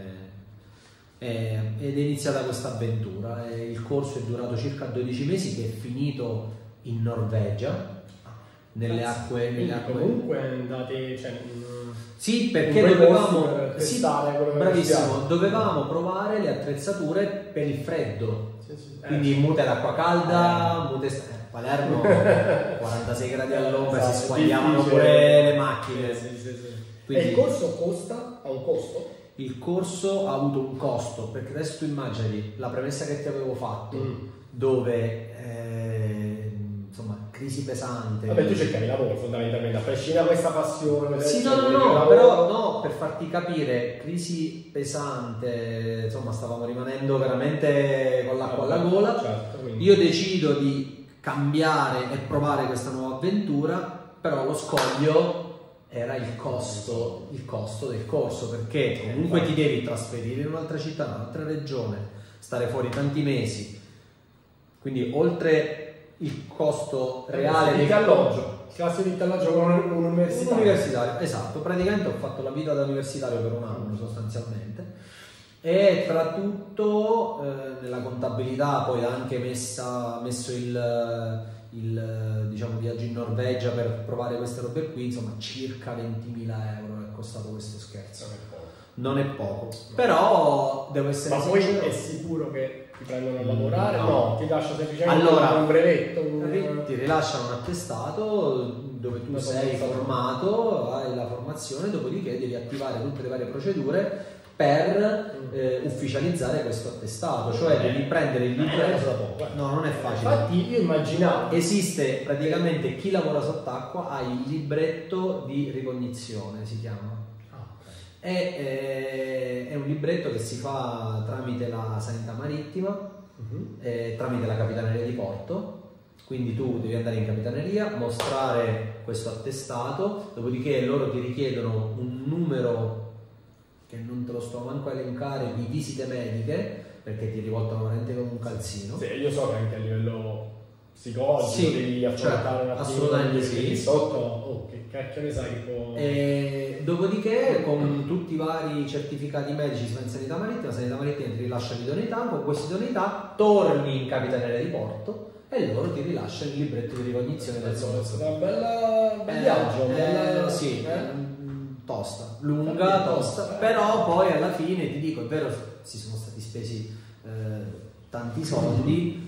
Speaker 3: e- e- ed è iniziata questa avventura. E il corso è durato circa dodici mesi, che è finito in Norvegia, nelle acque,
Speaker 2: Quindi
Speaker 3: nelle acque.
Speaker 2: comunque andate, cioè, mh,
Speaker 3: Sì, perché
Speaker 2: in quei
Speaker 3: dovevamo,
Speaker 2: posti per
Speaker 3: sì,
Speaker 2: testare quello che
Speaker 3: bravissimo,
Speaker 2: studiamo.
Speaker 3: dovevamo provare le attrezzature per il freddo.
Speaker 2: sì, sì. Eh,
Speaker 3: Quindi mute d'acqua calda, mute sta- eh, Palermo quarantasei gradi all'ombra, si
Speaker 2: esatto,
Speaker 3: squagliavano
Speaker 2: difficile.
Speaker 3: pure le macchine.
Speaker 2: Sì, sì, sì.
Speaker 3: Quindi-
Speaker 2: E il corso costa? Ha un costo?
Speaker 3: Il corso ha avuto un costo, perché adesso tu immagini la premessa che ti avevo fatto,
Speaker 2: Mm.
Speaker 3: dove eh, insomma crisi pesante.
Speaker 2: Vabbè, tu cercavi lavoro fondamentalmente, a prescindere da questa passione.
Speaker 3: Sì, no, no,
Speaker 2: no,
Speaker 3: no, però no, per farti capire, crisi pesante, insomma stavamo rimanendo veramente con l'acqua alla gola.
Speaker 2: Certo, quindi.
Speaker 3: Io decido di cambiare e provare questa nuova avventura, però lo scoglio era il costo, il costo del corso, perché comunque ti devi trasferire in un'altra città, in un'altra regione, stare fuori tanti mesi, quindi oltre il costo reale
Speaker 2: del alloggio, classe di alloggio con un universitario.
Speaker 3: universitario, esatto, praticamente ho fatto la vita da universitario per un anno sostanzialmente, e tra tutto eh, nella contabilità poi ha anche messa, messo il il diciamo viaggio in Norvegia per provare queste robe qui, insomma circa ventimila euro è costato questo scherzo. Non è poco, però devo essere
Speaker 2: ma
Speaker 3: sincero.
Speaker 2: poi è sicuro che ti prendono a lavorare? No,
Speaker 3: no,
Speaker 2: ti lascia semplicemente
Speaker 3: allora,
Speaker 2: un brevetto, un...
Speaker 3: ti rilasciano un attestato dove tu
Speaker 2: Una
Speaker 3: sei
Speaker 2: formazione.
Speaker 3: formato, hai la formazione, dopodiché devi attivare tutte le varie procedure per eh, ufficializzare questo attestato, cioè devi prendere il libretto. No, non è facile.
Speaker 2: Infatti io immaginavo.
Speaker 3: Esiste praticamente chi lavora sott'acqua ha il libretto di ricognizione, si chiama.
Speaker 2: Ah, ok.
Speaker 3: È, eh, è un libretto che si fa tramite la sanità marittima,
Speaker 2: Mhm.
Speaker 3: eh, tramite la capitaneria di porto. Quindi tu devi andare in capitaneria, mostrare questo attestato, dopodiché loro ti richiedono un numero che non te lo sto manco a elencare di visite mediche, perché ti rivoltano veramente come un calzino.
Speaker 2: Sì, io so che anche a livello psicologico
Speaker 3: Sì,
Speaker 2: devi affrontare
Speaker 3: cioè,
Speaker 2: un attimo
Speaker 3: assolutamente
Speaker 2: perché
Speaker 3: sì.
Speaker 2: lì sotto, oh, che cacchio ne sai che può...
Speaker 3: E dopodiché con tutti i vari certificati medici in sanità marittima, la sanità marittima ti rilascia l'idoneità, con questa idoneità torni in capitaneria di porto e loro ti rilasciano il libretto di ricognizione del
Speaker 2: È stato
Speaker 3: sommozzatore.
Speaker 2: un bel, bel
Speaker 3: Eh,
Speaker 2: viaggio,
Speaker 3: eh,
Speaker 2: bella-
Speaker 3: sì,
Speaker 2: eh?
Speaker 3: tosta, lunga, tosta, però poi alla fine ti dico, è vero, si sono stati spesi eh, tanti soldi,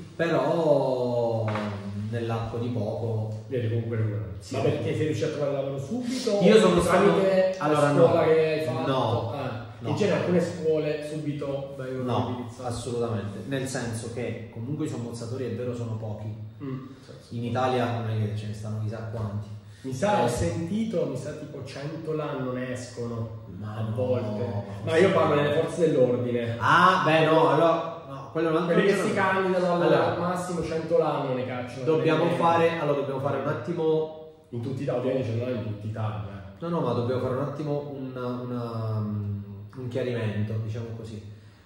Speaker 3: però nell'arco di poco.
Speaker 2: Vieni comunque recuperato.
Speaker 3: Sì.
Speaker 2: Ma perché sei riuscito a trovare lavoro subito?
Speaker 3: Io sono
Speaker 2: O tramite
Speaker 3: stato- allora,
Speaker 2: la scuola
Speaker 3: no.
Speaker 2: che hai fatto?
Speaker 3: No.
Speaker 2: Ah,
Speaker 3: No.
Speaker 2: in genere alcune scuole subito vengono
Speaker 3: No,
Speaker 2: utilizzate.
Speaker 3: assolutamente, nel senso che comunque i sommozzatori è vero sono pochi,
Speaker 2: Mm.
Speaker 3: in Italia non è che ce ne stanno chissà quanti.
Speaker 2: Mi sa, ho
Speaker 3: Eh.
Speaker 2: sentito, mi sa tipo cento l'anno ne escono
Speaker 3: Ma
Speaker 2: a
Speaker 3: no.
Speaker 2: volte. Ma io parlo delle forze dell'ordine.
Speaker 3: Ah, beh no, allora, no, quello è un altro
Speaker 2: Quelli che
Speaker 3: giorno.
Speaker 2: si candidano al
Speaker 3: Allora,
Speaker 2: al massimo cento l'anno ne cacciano.
Speaker 3: Dobbiamo
Speaker 2: delle-
Speaker 3: fare, allora dobbiamo fare un attimo.
Speaker 2: In tutti Italia, ovviamente ce l'ho in tutta Italia.
Speaker 3: No, no, ma dobbiamo fare un attimo una- una, um, un chiarimento, diciamo così.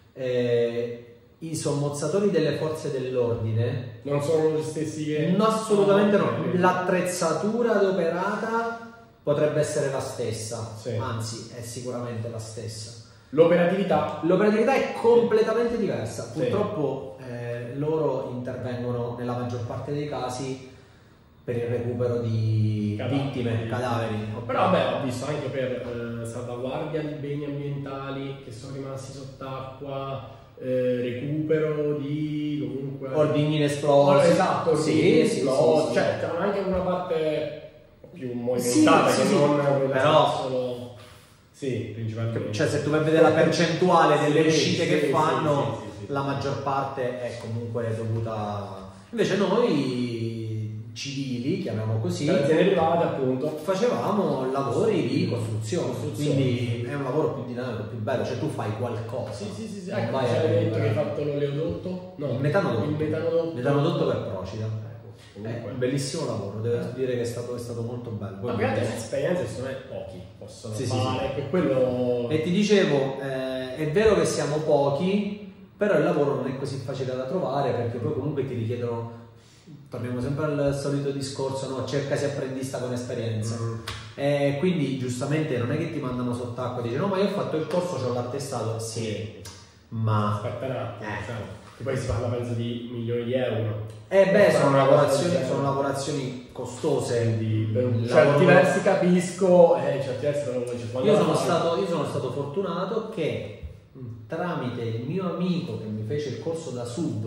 Speaker 3: Eh, I sommozzatori delle forze dell'ordine,
Speaker 2: Non sono gli stessi che...
Speaker 3: no, assolutamente no.
Speaker 2: Ok.
Speaker 3: L'attrezzatura adoperata potrebbe essere la stessa,
Speaker 2: Sì.
Speaker 3: anzi, è sicuramente la stessa.
Speaker 2: L'operatività.
Speaker 3: L'operatività è completamente diversa.
Speaker 2: Sì.
Speaker 3: Purtroppo eh, loro intervengono nella maggior parte dei casi per il recupero di
Speaker 2: Cadaveri.
Speaker 3: vittime, cadaveri.
Speaker 2: Però vabbè, ho visto anche per eh, salvaguardia di beni ambientali che sono rimasti sott'acqua, eh, recupero di comunque...
Speaker 3: Ordigni inesplosi.
Speaker 2: Oh, esatto,
Speaker 3: sì,
Speaker 2: sì,
Speaker 3: sì, sì,
Speaker 2: esplosi.
Speaker 3: sì.
Speaker 2: Cioè, c'è anche una parte più movimentata
Speaker 3: Sì,
Speaker 2: che
Speaker 3: sì,
Speaker 2: non
Speaker 3: sì.
Speaker 2: quella
Speaker 3: Però-
Speaker 2: solo... Sì, principalmente.
Speaker 3: Cioè, se tu vai a vedere la percentuale delle
Speaker 2: Sì,
Speaker 3: uscite
Speaker 2: sì,
Speaker 3: che
Speaker 2: sì,
Speaker 3: fanno,
Speaker 2: sì, sì, sì.
Speaker 3: la maggior parte è comunque dovuta. Invece noi civili, chiamiamo così,
Speaker 2: Per aziende private, appunto.
Speaker 3: facevamo lavori di costruzione,
Speaker 2: Costruzione.
Speaker 3: quindi è un lavoro più dinamico, più bello, cioè tu fai qualcosa.
Speaker 2: Sì, sì, sì, sì.
Speaker 3: non
Speaker 2: Ecco,
Speaker 3: vai
Speaker 2: ci
Speaker 3: a
Speaker 2: hai detto che hai
Speaker 3: recuperare.
Speaker 2: fatto l'oleodotto? No.
Speaker 3: Il metanodotto.
Speaker 2: Il metanodotto.
Speaker 3: Metanodotto per Procida.
Speaker 2: Ecco,
Speaker 3: È
Speaker 2: comunque.
Speaker 3: un bellissimo lavoro, devo dire che è stato, è stato molto bello. Poi
Speaker 2: Ma più che altro esperienze secondo me pochi possono
Speaker 3: Sì, sì,
Speaker 2: fare, che quello...
Speaker 3: E ti dicevo, eh, è vero che siamo pochi, però il lavoro non è così facile da trovare perché poi comunque ti richiedono, torniamo sempre al solito discorso, no? Cercasi apprendista con esperienza.
Speaker 2: Mm.
Speaker 3: E quindi giustamente non è che ti mandano sott'acqua, dici no ma io ho fatto il corso, c'ho l'attestato, sì, ma...
Speaker 2: Aspetta un attimo,
Speaker 3: Eh.
Speaker 2: cioè, che poi si parla penso di milioni di euro.
Speaker 3: Eh beh, sono
Speaker 2: Una cosa
Speaker 3: lavorazioni,
Speaker 2: del
Speaker 3: sono
Speaker 2: genere.
Speaker 3: lavorazioni costose.
Speaker 2: Quindi per
Speaker 3: Il
Speaker 2: certi
Speaker 3: lavoro-
Speaker 2: versi capisco, eh, certi versi però dice, quando
Speaker 3: Io
Speaker 2: la
Speaker 3: sono,
Speaker 2: fai-
Speaker 3: stato, io sono stato fortunato che tramite il mio amico che mi fece il corso da sub,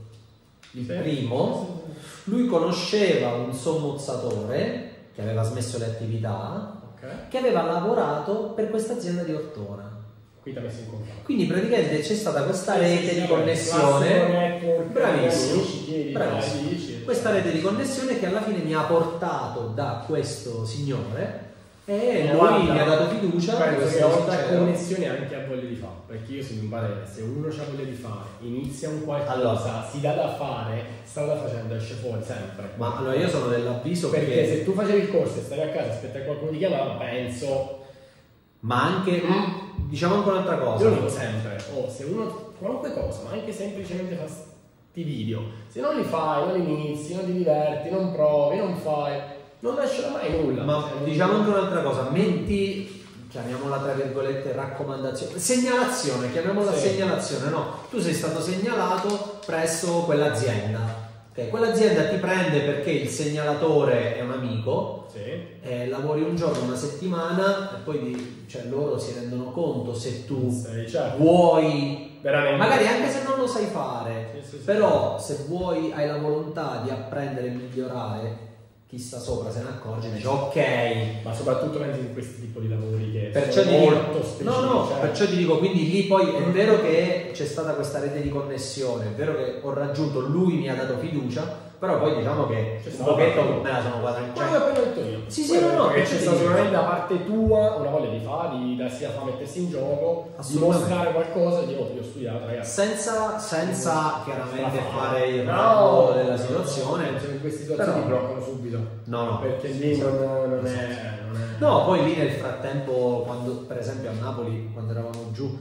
Speaker 3: il
Speaker 2: Sì.
Speaker 3: primo, lui conosceva un sommozzatore che aveva smesso le attività,
Speaker 2: Ok.
Speaker 3: che aveva lavorato per questa azienda di Ortona.
Speaker 2: qui ti ha messo in contatto.
Speaker 3: Quindi praticamente c'è stata questa
Speaker 2: Sì,
Speaker 3: rete
Speaker 2: sì,
Speaker 3: di
Speaker 2: sì,
Speaker 3: connessione,
Speaker 2: network,
Speaker 3: bravissimo,
Speaker 2: amici, chiedi,
Speaker 3: bravissimo.
Speaker 2: dai, dici,
Speaker 3: Questa rete di connessione che alla fine mi ha portato da questo signore e
Speaker 2: No,
Speaker 3: lui
Speaker 2: guarda,
Speaker 3: mi ha dato fiducia.
Speaker 2: penso
Speaker 3: questo
Speaker 2: che oltre a
Speaker 3: sincero.
Speaker 2: connessione anche a voglia di fare, perché io sono in parere, se uno ha voglia di fare, inizia un qualcosa,
Speaker 3: Allora.
Speaker 2: si dà da fare, strada facendo esce fuori sempre.
Speaker 3: Ma allora io sono dell'avviso
Speaker 2: perché,
Speaker 3: perché,
Speaker 2: se tu facevi il corso e stavi a casa aspettavi qualcuno ti chiamava, penso.
Speaker 3: ma anche diciamo anche un'altra cosa.
Speaker 2: Io lo dico sempre, oh, se uno qualunque cosa, ma anche semplicemente fa sti video, se non li fai, non li inizi, non ti diverti, non provi, non fai, non lascerà mai nulla.
Speaker 3: Ma
Speaker 2: Cioè,
Speaker 3: diciamo anche un'altra cosa, metti, chiamiamola tra virgolette raccomandazione, segnalazione, chiamiamola
Speaker 2: Sì.
Speaker 3: segnalazione, no? Tu sei stato segnalato presso quell'azienda. Ok, quell'azienda ti prende perché il segnalatore è un amico,
Speaker 2: sì.
Speaker 3: eh, lavori un giorno, una settimana e poi di- cioè, loro si rendono conto se tu
Speaker 2: Sei, certo.
Speaker 3: vuoi,
Speaker 2: Veramente.
Speaker 3: magari anche se non lo sai fare,
Speaker 2: Sì, sì, sì.
Speaker 3: però se vuoi, hai la volontà di apprendere e migliorare, chi sta sopra se ne accorge e dice ok.
Speaker 2: Ma soprattutto pensi in questi tipi di lavori che
Speaker 3: Perciò
Speaker 2: sono
Speaker 3: ti dico,
Speaker 2: molto specifici.
Speaker 3: no, no,
Speaker 2: cioè.
Speaker 3: perciò ti dico, quindi lì poi è vero che c'è stata questa rete di connessione, è vero che ho raggiunto, lui mi ha dato fiducia, però poi diciamo che
Speaker 2: C'è
Speaker 3: un
Speaker 2: stato
Speaker 3: pochetto
Speaker 2: tanto.
Speaker 3: me la sono guadagnata.
Speaker 2: Quello che ho appena detto io.
Speaker 3: Sì, sì,
Speaker 2: Quello
Speaker 3: no, no,
Speaker 2: che
Speaker 3: perché
Speaker 2: c'è
Speaker 3: ti
Speaker 2: stato
Speaker 3: dico.
Speaker 2: sicuramente da parte tua una voglia di fare, di darsi da fare, mettersi in gioco, di
Speaker 3: Assolutamente.
Speaker 2: mostrare qualcosa, di oh, io ho studiato, ragazzi.
Speaker 3: Senza, senza chiaramente
Speaker 2: Strafare.
Speaker 3: fare il
Speaker 2: No,
Speaker 3: racconto della
Speaker 2: no,
Speaker 3: situazione.
Speaker 2: no, in queste situazioni
Speaker 3: Però-
Speaker 2: bloccano subito.
Speaker 3: No, no.
Speaker 2: Perché lì non, non è. Non è...
Speaker 3: No, poi lì nel frattempo, quando per esempio a Napoli, quando eravamo giù,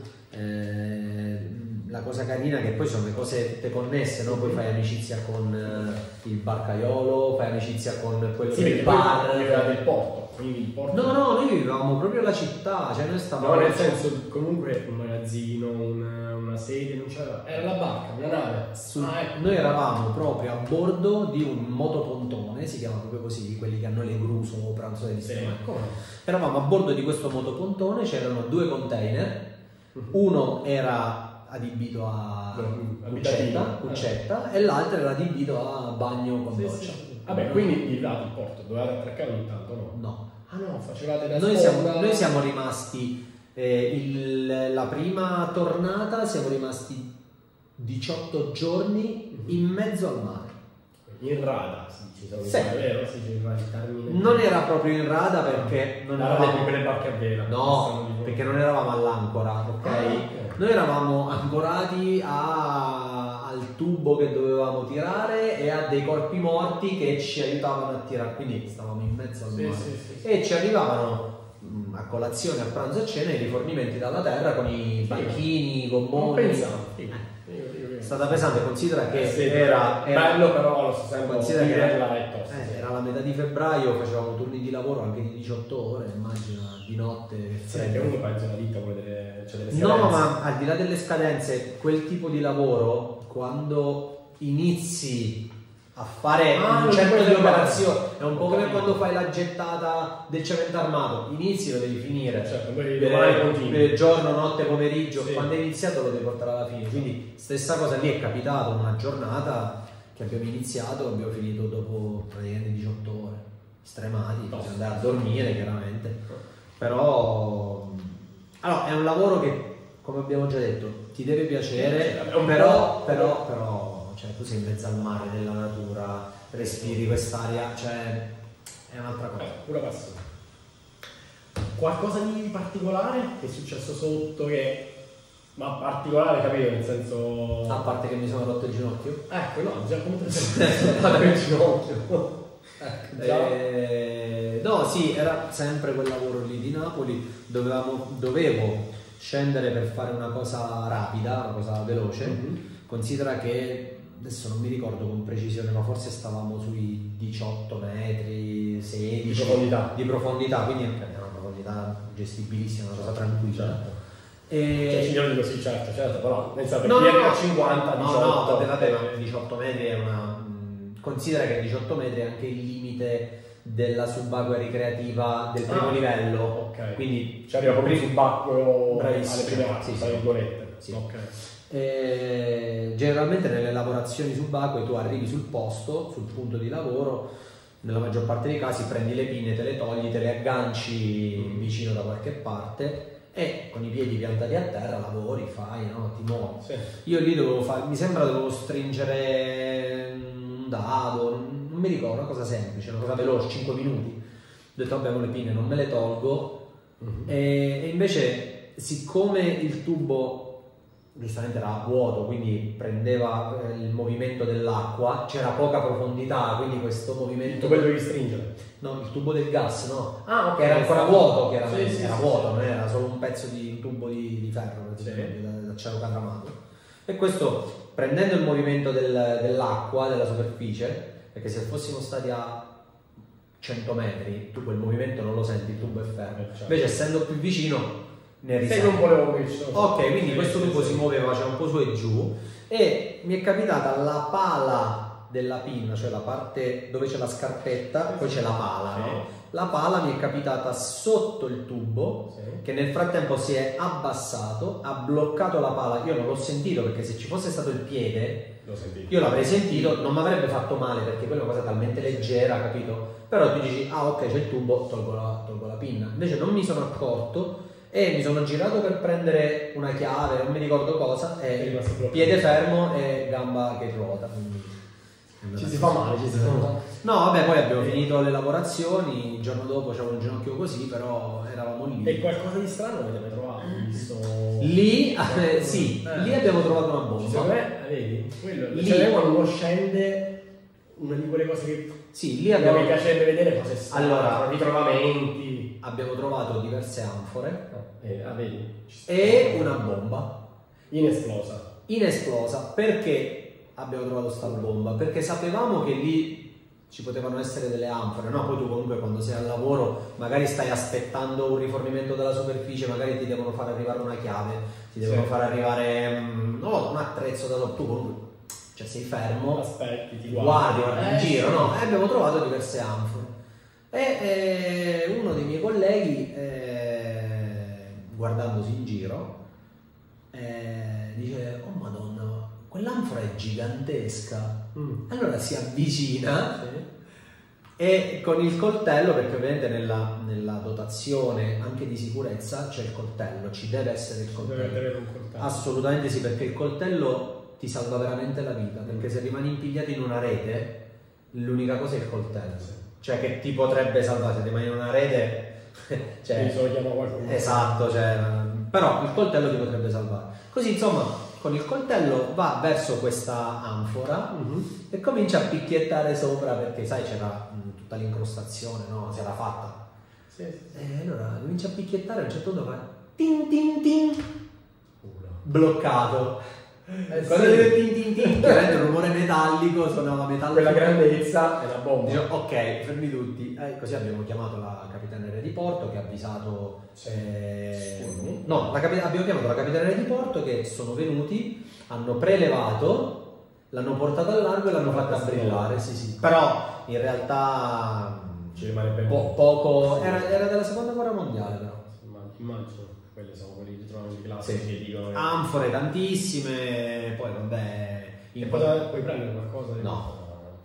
Speaker 3: eh, la cosa carina è che poi sono le cose tutte connesse, no? Poi fai amicizia con eh, il barcaiolo, fai amicizia con quello
Speaker 2: Sì,
Speaker 3: del
Speaker 2: perché poi
Speaker 3: bar.
Speaker 2: era del porto, quindi il porto.
Speaker 3: No, no, noi vivevamo proprio la città, cioè noi stavamo.
Speaker 2: No, nel senso, comunque un magazzino, una, una sede, non c'era. Era la barca, una nave.
Speaker 3: Su-
Speaker 2: Ah, ecco.
Speaker 3: Noi eravamo proprio a bordo di un motopontone, si chiama proprio così, quelli che hanno le gru sopra, non so se li
Speaker 2: Sì,
Speaker 3: chiamano.
Speaker 2: come no?
Speaker 3: Eravamo a bordo di questo motopontone, c'erano due container, uno era adibito a
Speaker 2: Abitativo.
Speaker 3: cuccetta, cuccetta e l'altro era adibito a bagno con
Speaker 2: Sì,
Speaker 3: doccia.
Speaker 2: sì, sì. Vabbè, quindi il lato il porto, dovevate attraccare ogni tanto, no?
Speaker 3: No.
Speaker 2: Ah no, facevate da
Speaker 3: Noi
Speaker 2: sponda.
Speaker 3: siamo, noi siamo rimasti, eh, il- la prima tornata siamo rimasti diciotto giorni in mezzo al mare.
Speaker 2: In rada, si dice,
Speaker 3: Sì.
Speaker 2: è vero? Si dice in rada, il termine.
Speaker 3: Non era proprio in rada perché non
Speaker 2: La rada è
Speaker 3: eravamo,
Speaker 2: più per le barche a vela.
Speaker 3: no, perché non eravamo all'ancora, ok?
Speaker 2: Ah, ok.
Speaker 3: Noi eravamo ancorati a- al tubo che dovevamo tirare e a dei corpi morti che ci aiutavano a tirare, quindi stavamo in mezzo al
Speaker 2: Sì,
Speaker 3: mare.
Speaker 2: sì, sì, sì.
Speaker 3: E ci arrivavano mh, a colazione, a pranzo e a cena i rifornimenti dalla terra con i banchini, i
Speaker 2: Non
Speaker 3: gommoni.
Speaker 2: pensavo. Figo,
Speaker 3: Eh.
Speaker 2: figo, figo, figo.
Speaker 3: È stata pesante, considera che
Speaker 2: Eh sì,
Speaker 3: era, era-
Speaker 2: bello, però allo stesso tempo
Speaker 3: considera che
Speaker 2: viverla è tosta.
Speaker 3: eh, era la metà di febbraio, facevamo turni di lavoro anche di diciotto ore, immagina di notte che
Speaker 2: Sì,
Speaker 3: freddo.
Speaker 2: perché uno pensa alla vita come delle, cioè delle
Speaker 3: No,
Speaker 2: scadenze.
Speaker 3: ma al di là delle scadenze, quel tipo di lavoro, quando inizi a fare
Speaker 2: Ah,
Speaker 3: un
Speaker 2: non
Speaker 3: certo
Speaker 2: puoi
Speaker 3: di
Speaker 2: fermare.
Speaker 3: operazione, è un po'
Speaker 2: Ho
Speaker 3: come
Speaker 2: capito.
Speaker 3: quando fai la gettata del cemento armato, inizi lo devi finire.
Speaker 2: Certo, poi
Speaker 3: Eh,
Speaker 2: domani continui.
Speaker 3: eh, giorno, notte, pomeriggio,
Speaker 2: Sì.
Speaker 3: quando hai iniziato lo devi portare alla fine. Quindi stessa cosa lì è capitato una giornata che abbiamo iniziato, abbiamo finito dopo praticamente diciotto ore, stremati,
Speaker 2: Tosto.
Speaker 3: bisogna andare a dormire chiaramente. Però allora, è un lavoro che, come abbiamo già detto, ti deve piacere,
Speaker 2: È un
Speaker 3: però,
Speaker 2: po'-
Speaker 3: però, però, cioè, tu sei in mezzo al mare, nella natura, respiri quest'aria, cioè è un'altra cosa.
Speaker 2: Eh, pura passione. Qualcosa di particolare che è successo sotto che. Ma particolare, capito? Nel senso.
Speaker 3: A parte che mi sono rotto il ginocchio.
Speaker 2: Ecco, no, già come te sei fatto il ginocchio. Ecco, già.
Speaker 3: Eh, no, sì, era sempre quel lavoro lì di Napoli, dovevamo, dovevo scendere per fare una cosa rapida, una cosa veloce.
Speaker 2: Mhm.
Speaker 3: Considera che adesso non mi ricordo con precisione, ma forse stavamo sui diciotto metri, sedici
Speaker 2: Di profondità.
Speaker 3: di profondità, quindi ok, era una profondità gestibilissima, una cosa tranquilla.
Speaker 2: Certo.
Speaker 3: E-
Speaker 2: Cioè, signori dico sì, certo, certo, però pensate,
Speaker 3: No,
Speaker 2: chi
Speaker 3: no,
Speaker 2: era
Speaker 3: no.
Speaker 2: a cinquanta,
Speaker 3: No,
Speaker 2: diciotto.
Speaker 3: no, vabbè, vabbè, ma diciotto metri è una. mh, Considera che diciotto metri è anche il limite della subacquea ricreativa del primo
Speaker 2: Ah,
Speaker 3: livello.
Speaker 2: ok.
Speaker 3: Quindi
Speaker 2: Ci arriva proprio subacqueo
Speaker 3: Bravissimo.
Speaker 2: alle prime arti,
Speaker 3: Sì,
Speaker 2: tra
Speaker 3: sì.
Speaker 2: virgolette.
Speaker 3: Sì.
Speaker 2: Ok.
Speaker 3: eh, generalmente nelle lavorazioni subacquee tu arrivi sul posto, sul punto di lavoro, nella maggior parte dei casi prendi le pinne, te le togli, te le agganci vicino da qualche parte e con i piedi piantati a terra lavori, fai, no? Ti muovi.
Speaker 2: Sì.
Speaker 3: Io lì dovevo fare, mi sembra dovevo stringere un dado, non mi ricordo, una cosa semplice, una cosa veloce, cinque minuti. Ho detto vabbè, con le pinne non me le tolgo. Uh-huh. e, e invece siccome il tubo giustamente era vuoto, quindi prendeva eh, il movimento dell'acqua, c'era poca profondità, quindi questo movimento...
Speaker 2: Tu quello devi stringere?
Speaker 3: No, il tubo del gas, no?
Speaker 2: Ah, ok.
Speaker 3: Che era ancora vuoto, chiaramente,
Speaker 2: sì, sì,
Speaker 3: era
Speaker 2: sì,
Speaker 3: vuoto,
Speaker 2: sì.
Speaker 3: non era solo un pezzo di un tubo di, di ferro, sì. d'acciaio catramato. E questo, prendendo il movimento del, dell'acqua, della superficie, perché se fossimo stati a cento metri, tu quel movimento non lo senti, il tubo è fermo.
Speaker 2: Certo.
Speaker 3: Invece essendo più vicino ne risenti.
Speaker 2: Sei un volevo che ci sono.
Speaker 3: Ok, quindi
Speaker 2: sì,
Speaker 3: questo
Speaker 2: sì,
Speaker 3: tubo
Speaker 2: sì.
Speaker 3: si muoveva, faceva un po' su e giù, e mi è capitata la pala della pinna, cioè la parte dove c'è la scarpetta,
Speaker 2: sì,
Speaker 3: poi
Speaker 2: sì.
Speaker 3: c'è la pala,
Speaker 2: sì.
Speaker 3: no? La pala mi è capitata sotto il tubo,
Speaker 2: Sì.
Speaker 3: che nel frattempo si è abbassato, ha bloccato la pala. Io non l'ho sentito perché se ci fosse stato il piede,
Speaker 2: L'ho sentito.
Speaker 3: io l'avrei sentito, non mi avrebbe fatto male perché quella è una cosa talmente leggera, capito? Però tu dici, ah ok, c'è il tubo, tolgo la, tolgo la pinna. Invece non mi sono accorto e mi sono girato per prendere una chiave, non mi ricordo cosa, e piede fermo e gamba che ruota. Quindi
Speaker 2: ci si fa male, ci si fa male.
Speaker 3: No, vabbè, poi abbiamo finito le lavorazioni, il giorno dopo c'avevo un ginocchio così, però eravamo lì.
Speaker 2: E qualcosa di strano avete mai trovato? Visto...
Speaker 3: Lì, eh, sì,
Speaker 2: Eh.
Speaker 3: lì abbiamo trovato una bomba.
Speaker 2: Secondo me, vedi, quello
Speaker 3: Lì-
Speaker 2: cioè, quando uno scende, una di quelle cose che
Speaker 3: Sì, lì
Speaker 2: abbiamo...
Speaker 3: abbiamo,
Speaker 2: mi piacerebbe vedere cose strane,
Speaker 3: Allora-
Speaker 2: ritrovamenti.
Speaker 3: abbiamo trovato diverse anfore
Speaker 2: Eh, ah, vedi? Ci sta.
Speaker 3: e una bomba
Speaker 2: Inesplosa.
Speaker 3: inesplosa. Perché abbiamo trovato sta bomba? Perché sapevamo che lì ci potevano essere delle anfore, no? Poi tu comunque quando sei al lavoro magari stai aspettando un rifornimento della superficie, magari ti devono far arrivare una chiave, ti devono
Speaker 2: Sì.
Speaker 3: far arrivare mm, non lo so, un attrezzo da tu comunque, cioè sei fermo,
Speaker 2: Aspetti, ti
Speaker 3: guardi,
Speaker 2: guardi.
Speaker 3: guardi in
Speaker 2: Eh,
Speaker 3: giro,
Speaker 2: sì.
Speaker 3: no? E abbiamo trovato diverse anfore. E eh, uno dei miei colleghi, eh, guardandosi in giro, eh, dice: oh madonna, quell'anfora è gigantesca.
Speaker 2: Mm.
Speaker 3: Allora si avvicina
Speaker 2: Sì.
Speaker 3: e con il coltello, perché ovviamente nella, nella dotazione anche di sicurezza c'è il coltello, ci deve essere il
Speaker 2: Deve
Speaker 3: coltello.
Speaker 2: avere un coltello.
Speaker 3: Assolutamente sì, perché il coltello ti salva veramente la vita, perché se rimani impigliato in una rete, l'unica cosa è il coltello.
Speaker 2: Sì.
Speaker 3: Cioè che ti potrebbe salvare, se rimani in una rete... cioè,
Speaker 2: Quindi solo chiama qualcuno.
Speaker 3: esatto, cioè, però il coltello ti potrebbe salvare. Così insomma, con il coltello va verso questa anfora
Speaker 2: Mhm.
Speaker 3: e comincia a picchiettare sopra, perché sai c'era mh, tutta l'incrostazione, no? Si era fatta.
Speaker 2: Sì, sì, sì.
Speaker 3: E allora comincia a picchiettare, a un certo punto fa tin tin tin,
Speaker 2: Pura.
Speaker 3: bloccato.
Speaker 2: Eh,
Speaker 3: Quando
Speaker 2: sì.
Speaker 3: deve tin tin tin, chiaramente un rumore metallico, suonava metallo.
Speaker 2: Quella grandezza è la bomba.
Speaker 3: Dice, ok, fermi tutti. Eh, così abbiamo chiamato la capitaneria di porto che ha avvisato.
Speaker 2: Sì.
Speaker 3: eh,
Speaker 2: Sì.
Speaker 3: no, la capi- abbiamo chiamato la capitaneria di porto che sono venuti, hanno prelevato, l'hanno portato al largo e l'hanno fatta brillare. Sì, sì. Però in realtà
Speaker 2: Ci rimarrebbe
Speaker 3: po- poco. Era, era della seconda guerra mondiale, però.
Speaker 2: Immagino, quelli sono quelli ritrovamenti classici
Speaker 3: Sì.
Speaker 2: che dicono che...
Speaker 3: Anfore tantissime, poi vabbè.
Speaker 2: E poi puoi prendere qualcosa? di-
Speaker 3: No.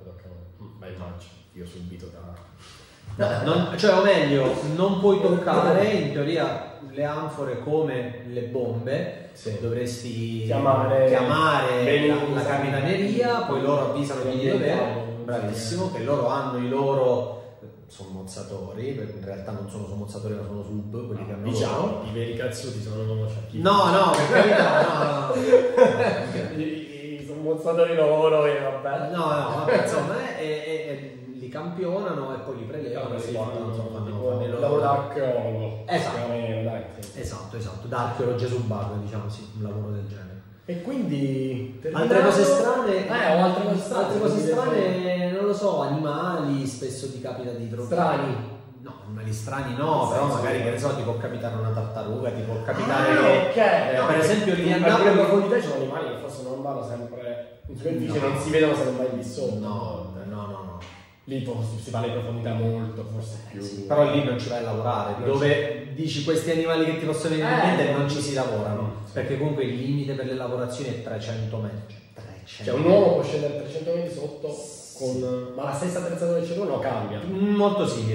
Speaker 2: Ma immagino, io subito da...
Speaker 3: No, non- cioè, o meglio, non puoi toccare, in teoria le anfore come le bombe,
Speaker 2: Sì.
Speaker 3: dovresti
Speaker 2: Chiamare-
Speaker 3: chiamare
Speaker 2: Bene,
Speaker 3: la, la
Speaker 2: sì.
Speaker 3: capitaneria, poi loro avvisano chi di dovere,
Speaker 2: Ambientale.
Speaker 3: bravissimo, che loro hanno i loro sommozzatori, perché in realtà non sono sommozzatori ma sono sub, quelli che hanno loro.
Speaker 2: Diciamo, i veri cazzuti sono non sciacchi.
Speaker 3: No, no, per carità, no, no, no.
Speaker 2: I, i sommozzatori loro e vabbè.
Speaker 3: No, no, vabbè, insomma, e, e- e li campionano e poi li prelevano e li portano, insomma, fanno, fanno i loro-
Speaker 2: lavoro da archeologo.
Speaker 3: Esatto.
Speaker 2: Più o meno, dai, sì.
Speaker 3: Esatto, esatto, da archeologia subacquea, diciamo, sì, un lavoro del genere.
Speaker 2: E quindi...
Speaker 3: Altre cose strane?
Speaker 2: Eh, o altre cose strane.
Speaker 3: Altre cose
Speaker 2: quindi-
Speaker 3: strane, non lo so, animali, spesso ti capita di trovare.
Speaker 2: Strani.
Speaker 3: No, animali strani no,
Speaker 2: Che
Speaker 3: però
Speaker 2: senso?
Speaker 3: magari che ne so, ti può capitare una tartaruga, ti può capitare
Speaker 2: Ah,
Speaker 3: che...
Speaker 2: ok.
Speaker 3: eh,
Speaker 2: No,
Speaker 3: per esempio lì a
Speaker 2: in alcune
Speaker 3: Napoli...
Speaker 2: profondità ci sono animali che forse non vanno sempre in superficie,
Speaker 3: No.
Speaker 2: non si vedono se non vai lì sotto.
Speaker 3: No, no, no, no.
Speaker 2: Lì forse si va alle profondità molto, forse più.
Speaker 3: Sì, però lì non ci vai a lavorare,
Speaker 2: Non
Speaker 3: dove dici questi animali che ti possono venire in
Speaker 2: Eh.
Speaker 3: mente non ci si lavorano,
Speaker 2: Sì.
Speaker 3: perché comunque il limite per le lavorazioni è trecento metri.
Speaker 2: Cioè un uomo può scendere trecento metri sotto con... Ma la stessa attrezzatura del cellulare no, cambia.
Speaker 3: Molto simile, molto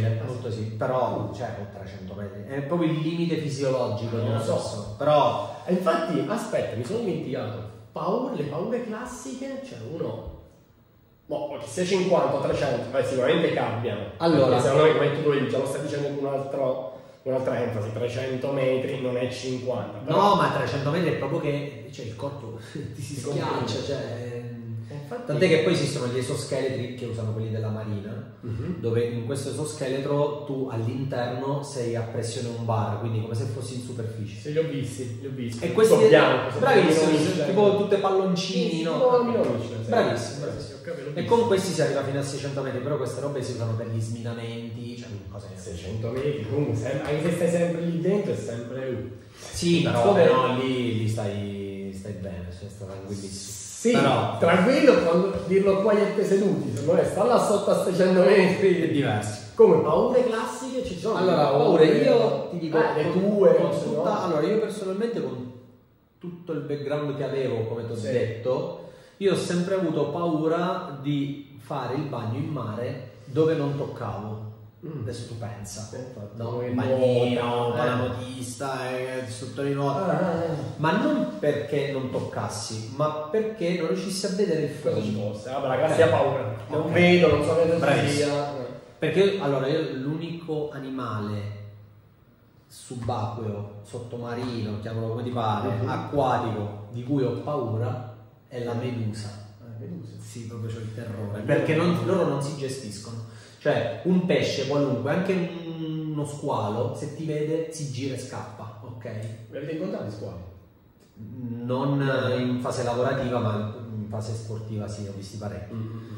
Speaker 3: molto sì, però cioè con trecento metri è proprio il limite fisiologico di
Speaker 2: Non
Speaker 3: una
Speaker 2: lo so.
Speaker 3: persona. Però
Speaker 2: E infatti, aspetta, mi sono dimenticato. Paure, le paure classiche, c'è uno. Boh, che sia cinquanta o trecento, beh, sicuramente cambiano.
Speaker 3: Allora-
Speaker 2: Perché secondo me, come tu hai già lo stai dicendo con un altro, un'altra enfasi, trecento metri non è cinquanta. Però...
Speaker 3: no, ma trecento metri è proprio che cioè, il corpo ti si
Speaker 2: Si
Speaker 3: schiaccia,
Speaker 2: comprime.
Speaker 3: cioè
Speaker 2: Infatti...
Speaker 3: tant'è che poi esistono gli esoscheletri che usano quelli della marina,
Speaker 2: Mhm.
Speaker 3: dove in questo esoscheletro tu all'interno sei a pressione umbare, quindi come se fossi in superficie.
Speaker 2: Sì, li ho visti, li ho visti.
Speaker 3: E questi
Speaker 2: Tutto bianco,
Speaker 3: bravissimo,
Speaker 2: tipo Michelin.
Speaker 3: tipo tutte palloncini, no?
Speaker 2: Tipo Michelin, sì.
Speaker 3: Bravissimo,
Speaker 2: Sì, sì, ho capito, l'ho
Speaker 3: E
Speaker 2: visto.
Speaker 3: con questi si arriva fino a seicento metri, però queste robe si usano per gli sminamenti, cioè cose
Speaker 2: seicento metri, comunque, sem- anche se stai sempre lì dentro è sempre... Uh.
Speaker 3: Sì, però
Speaker 2: Come-
Speaker 3: però lì, lì stai, stai bene, cioè stai tranquillissimo.
Speaker 2: Sì,
Speaker 3: Però-
Speaker 2: tranquillo quando dirlo qua e te seduti, secondo me sta là sotto a sti cento metri.
Speaker 3: È diverso.
Speaker 2: Come paure classiche ci sono?
Speaker 3: Allora, paure, io ti dico,
Speaker 2: eh, le
Speaker 3: con-
Speaker 2: tue,
Speaker 3: con
Speaker 2: se
Speaker 3: tutta-
Speaker 2: no.
Speaker 3: allora io personalmente con tutto il background che avevo, come ti ho
Speaker 2: Sì.
Speaker 3: detto, io ho sempre avuto paura di fare il bagno in mare dove non toccavo.
Speaker 2: Mm.
Speaker 3: Adesso tu pensa,
Speaker 2: Sì, infatti,
Speaker 3: no,
Speaker 2: come
Speaker 3: il bagnino,
Speaker 2: nuota,
Speaker 3: la
Speaker 2: eh.
Speaker 3: nuotista, eh, istruttore di nuoto,
Speaker 2: Ah,
Speaker 3: ma non perché non toccassi, ma perché non riuscissi a vedere il
Speaker 2: cosa ci
Speaker 3: fondo.
Speaker 2: fosse? Ah, la classica paura. Non
Speaker 3: Ok.
Speaker 2: vedo, non so che
Speaker 3: Bravissimo.
Speaker 2: sia.
Speaker 3: Perché allora io l'unico animale subacqueo, sottomarino, chiamalo come ti pare,
Speaker 2: Mhm.
Speaker 3: acquatico di cui ho paura è la medusa.
Speaker 2: Ah, medusa.
Speaker 3: Sì, proprio c'ho il terrore. Perché non- loro non si gestiscono. Cioè, un pesce qualunque, anche un- uno squalo, se ti vede si gira e scappa, ok?
Speaker 2: Mi avete incontrato squali?
Speaker 3: Non in fase lavorativa, ma in fase sportiva sì, ho visti parecchi.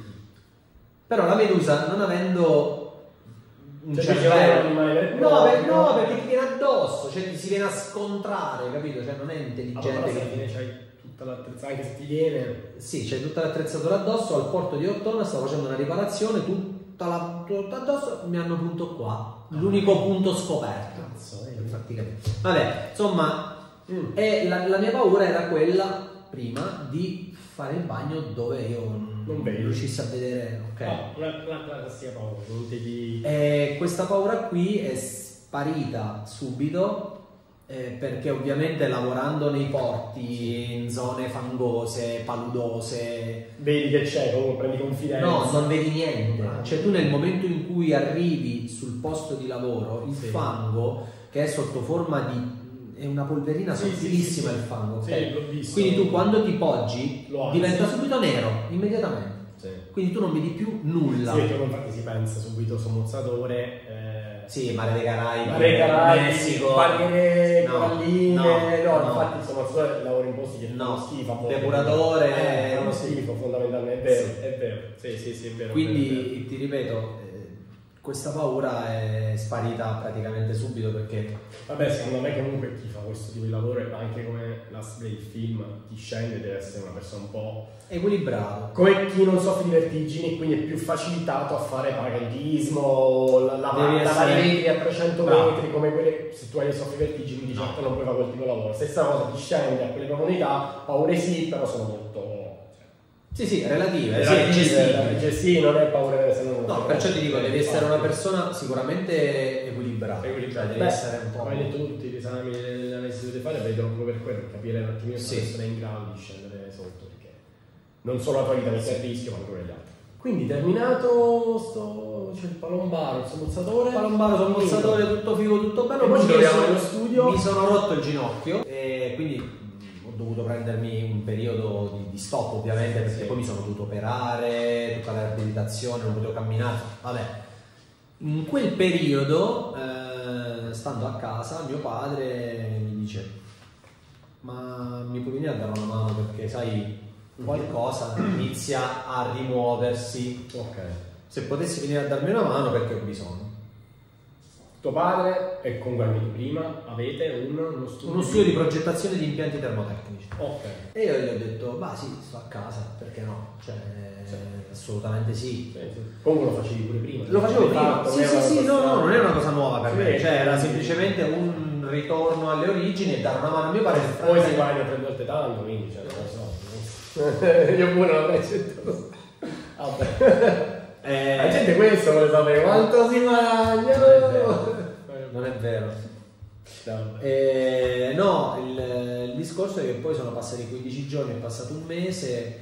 Speaker 3: Però la medusa, non avendo un
Speaker 2: Cioè, dice,
Speaker 3: cervello,
Speaker 2: "Vai, animale vero e
Speaker 3: no,
Speaker 2: proprio".
Speaker 3: per- no, perché ti viene addosso, cioè ti si viene a scontrare, capito? Cioè non è intelligente.
Speaker 2: Allora,
Speaker 3: che-
Speaker 2: alla fine c'hai tutta l'attrezzatura, anche se ti viene...
Speaker 3: Sì, c'è tutta l'attrezzatura addosso, al porto di Ortona stavo facendo una riparazione, tutta la tutta addosso, mi hanno punto qua, l'unico punto scoperto.
Speaker 2: Cazzo, eh.
Speaker 3: Per farti capire. Vabbè, insomma,
Speaker 2: Mm.
Speaker 3: e la, la mia paura era quella prima di fare il bagno dove io non,
Speaker 2: Non vedi.
Speaker 3: riuscissi a vedere, ok?
Speaker 2: Ah, la, la, la classica paura, non ti di...
Speaker 3: E questa paura qui è sparita subito eh, perché ovviamente lavorando nei porti, in zone fangose, paludose,
Speaker 2: Vedi che c'è, comunque prendi confidenza.
Speaker 3: no, non vedi niente.
Speaker 2: Ah.
Speaker 3: Cioè tu nel momento in cui arrivi sul posto di lavoro, il
Speaker 2: Sì.
Speaker 3: fango, che è sotto forma di... è una polverina
Speaker 2: Sì,
Speaker 3: sottilissima
Speaker 2: sì, sì,
Speaker 3: il fango,
Speaker 2: sì.
Speaker 3: ok?
Speaker 2: Sì, l'ho visto.
Speaker 3: Quindi tu quando ti poggi
Speaker 2: Lo alzi.
Speaker 3: diventa subito nero, immediatamente.
Speaker 2: Sì.
Speaker 3: Quindi tu non vedi più nulla.
Speaker 2: Sì, perché infatti si pensa subito sommozzatore, eh,
Speaker 3: Sì, Mare dei Caraibi,
Speaker 2: Mare dei Caraibi,
Speaker 3: Messico,
Speaker 2: barriere,
Speaker 3: No,
Speaker 2: coralline,
Speaker 3: no,
Speaker 2: no,
Speaker 3: no.
Speaker 2: infatti il sommozzatore lavora in posti che
Speaker 3: No,
Speaker 2: fanno schifo. a volte.
Speaker 3: depuratore,
Speaker 2: eh, fanno
Speaker 3: sì.
Speaker 2: schifo fondamentalmente, è vero,
Speaker 3: Sì.
Speaker 2: è vero, sì sì sì, è vero. è vero, è vero.
Speaker 3: Quindi ti ripeto, eh, questa paura è sparita praticamente subito perché
Speaker 2: Vabbè, secondo me comunque chi fa questo tipo di lavoro, e anche come la del film, chi scende deve essere una persona un po'...
Speaker 3: equilibrato.
Speaker 2: come chi non soffre di vertigini, quindi è più facilitato a fare paracadutismo, la, la,
Speaker 3: Devi
Speaker 2: la
Speaker 3: essere-
Speaker 2: varietà a trecento
Speaker 3: Bravo.
Speaker 2: metri, come quelle, se tu hai soffri di vertigini, di
Speaker 3: No.
Speaker 2: certo non puoi fare quel tipo di lavoro. Stessa cosa, chi scende a quelle profondità, paure sì, però sono molto...
Speaker 3: Sì, sì, relative, sì,
Speaker 2: relative,
Speaker 3: gestibili.
Speaker 2: cioè, sì, non è paura se non...
Speaker 3: No, perciò ti dico, devi essere una persona sicuramente equilibrata.
Speaker 2: Equilibrato.
Speaker 3: Cioè, devi
Speaker 2: Beh,
Speaker 3: essere un po'...
Speaker 2: come hai detto tutti gli esami le analisi che dovete fare, vedo proprio per quello, per capire un attimino se
Speaker 3: Sì.
Speaker 2: la persona è in grado di scendere sotto, perché non solo la tua vita mette a rischio, ma anche quella degli altri. Quindi terminato sto, c'è il palombaro, il sommozzatore,
Speaker 3: Palombaro, sommozzatore, tutto figo, tutto bello.
Speaker 2: E poi ci
Speaker 3: mi
Speaker 2: troviamo
Speaker 3: sono-
Speaker 2: nello studio.
Speaker 3: Mi sono rotto il ginocchio e quindi mh, ho dovuto prendermi un periodo di, di stop ovviamente perché
Speaker 2: Sì.
Speaker 3: poi mi sono dovuto operare, tutta la riabilitazione, non potevo camminare. Vabbè, in quel periodo, eh, stando a casa, mio padre mi dice: ma mi puoi venire a dare una mano perché sai qualcosa inizia a rimuoversi.
Speaker 2: Ok.
Speaker 3: Se potessi venire a darmi una mano perché ho bisogno.
Speaker 2: Tuo padre e comunque anche tu prima avete un, uno studio,
Speaker 3: Uno studio di progettazione di impianti termotecnici.
Speaker 2: Ok.
Speaker 3: E io gli ho detto, bah sì, sto a casa, perché no? Cioè,
Speaker 2: Sì.
Speaker 3: assolutamente sì.
Speaker 2: Sì, sì. Comunque lo facevi pure prima.
Speaker 3: Lo facevo prima,
Speaker 2: Fatto,
Speaker 3: sì
Speaker 2: non è
Speaker 3: sì
Speaker 2: una
Speaker 3: sì,
Speaker 2: cosa
Speaker 3: no, no,
Speaker 2: strana.
Speaker 3: non è una cosa nuova per
Speaker 2: Sì,
Speaker 3: me, cioè era
Speaker 2: sì.
Speaker 3: semplicemente un ritorno alle origini e dare una mano a mio padre.
Speaker 2: Poi si guadagna tre volte tanto, quindi cioè, non lo so. Io pure non avrei accettato. Vabbè.
Speaker 3: Eh,
Speaker 2: La gente questo vuole sapere quanto si guadagna.
Speaker 3: non è vero.
Speaker 2: No,
Speaker 3: Eh, no, il, il discorso è che poi sono passati quindici giorni, è passato un mese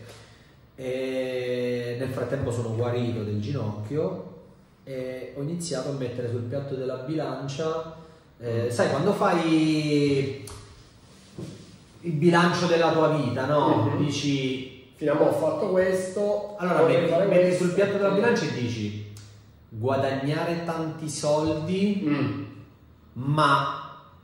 Speaker 3: e nel frattempo sono guarito del ginocchio e ho iniziato a mettere sul piatto della bilancia, eh, sai quando fai il bilancio della tua vita, no?
Speaker 2: Mm-hmm.
Speaker 3: Dici
Speaker 2: fino a mo' ho fatto questo,
Speaker 3: allora
Speaker 2: vorrei
Speaker 3: metti,
Speaker 2: fare
Speaker 3: metti
Speaker 2: questo.
Speaker 3: sul piatto della bilancia e dici guadagnare tanti soldi
Speaker 2: Mm.
Speaker 3: ma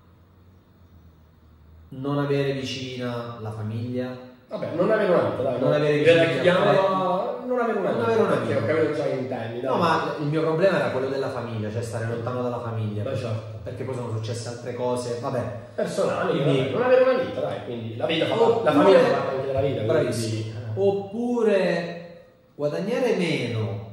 Speaker 3: non avere vicina la famiglia,
Speaker 2: Vabbè, non avere una vita, dai.
Speaker 3: Non avere
Speaker 2: Ve la
Speaker 3: vicini
Speaker 2: chiamo,
Speaker 3: affetti.
Speaker 2: non avere una
Speaker 3: Non
Speaker 2: vita.
Speaker 3: avere una
Speaker 2: perché
Speaker 3: vita.
Speaker 2: ho capito già che intendi, dai.
Speaker 3: no, ma il mio problema era quello della famiglia, cioè stare lontano dalla famiglia,
Speaker 2: Beh,
Speaker 3: perché,
Speaker 2: certo.
Speaker 3: perché poi sono successe altre cose, vabbè.
Speaker 2: Personali,
Speaker 3: Quindi-
Speaker 2: vabbè, non avere una vita, dai, quindi la vita fa
Speaker 3: Oppure-
Speaker 2: la famiglia fa parte anche della vita,
Speaker 3: Bravissimo.
Speaker 2: quindi
Speaker 3: Oppure guadagnare meno,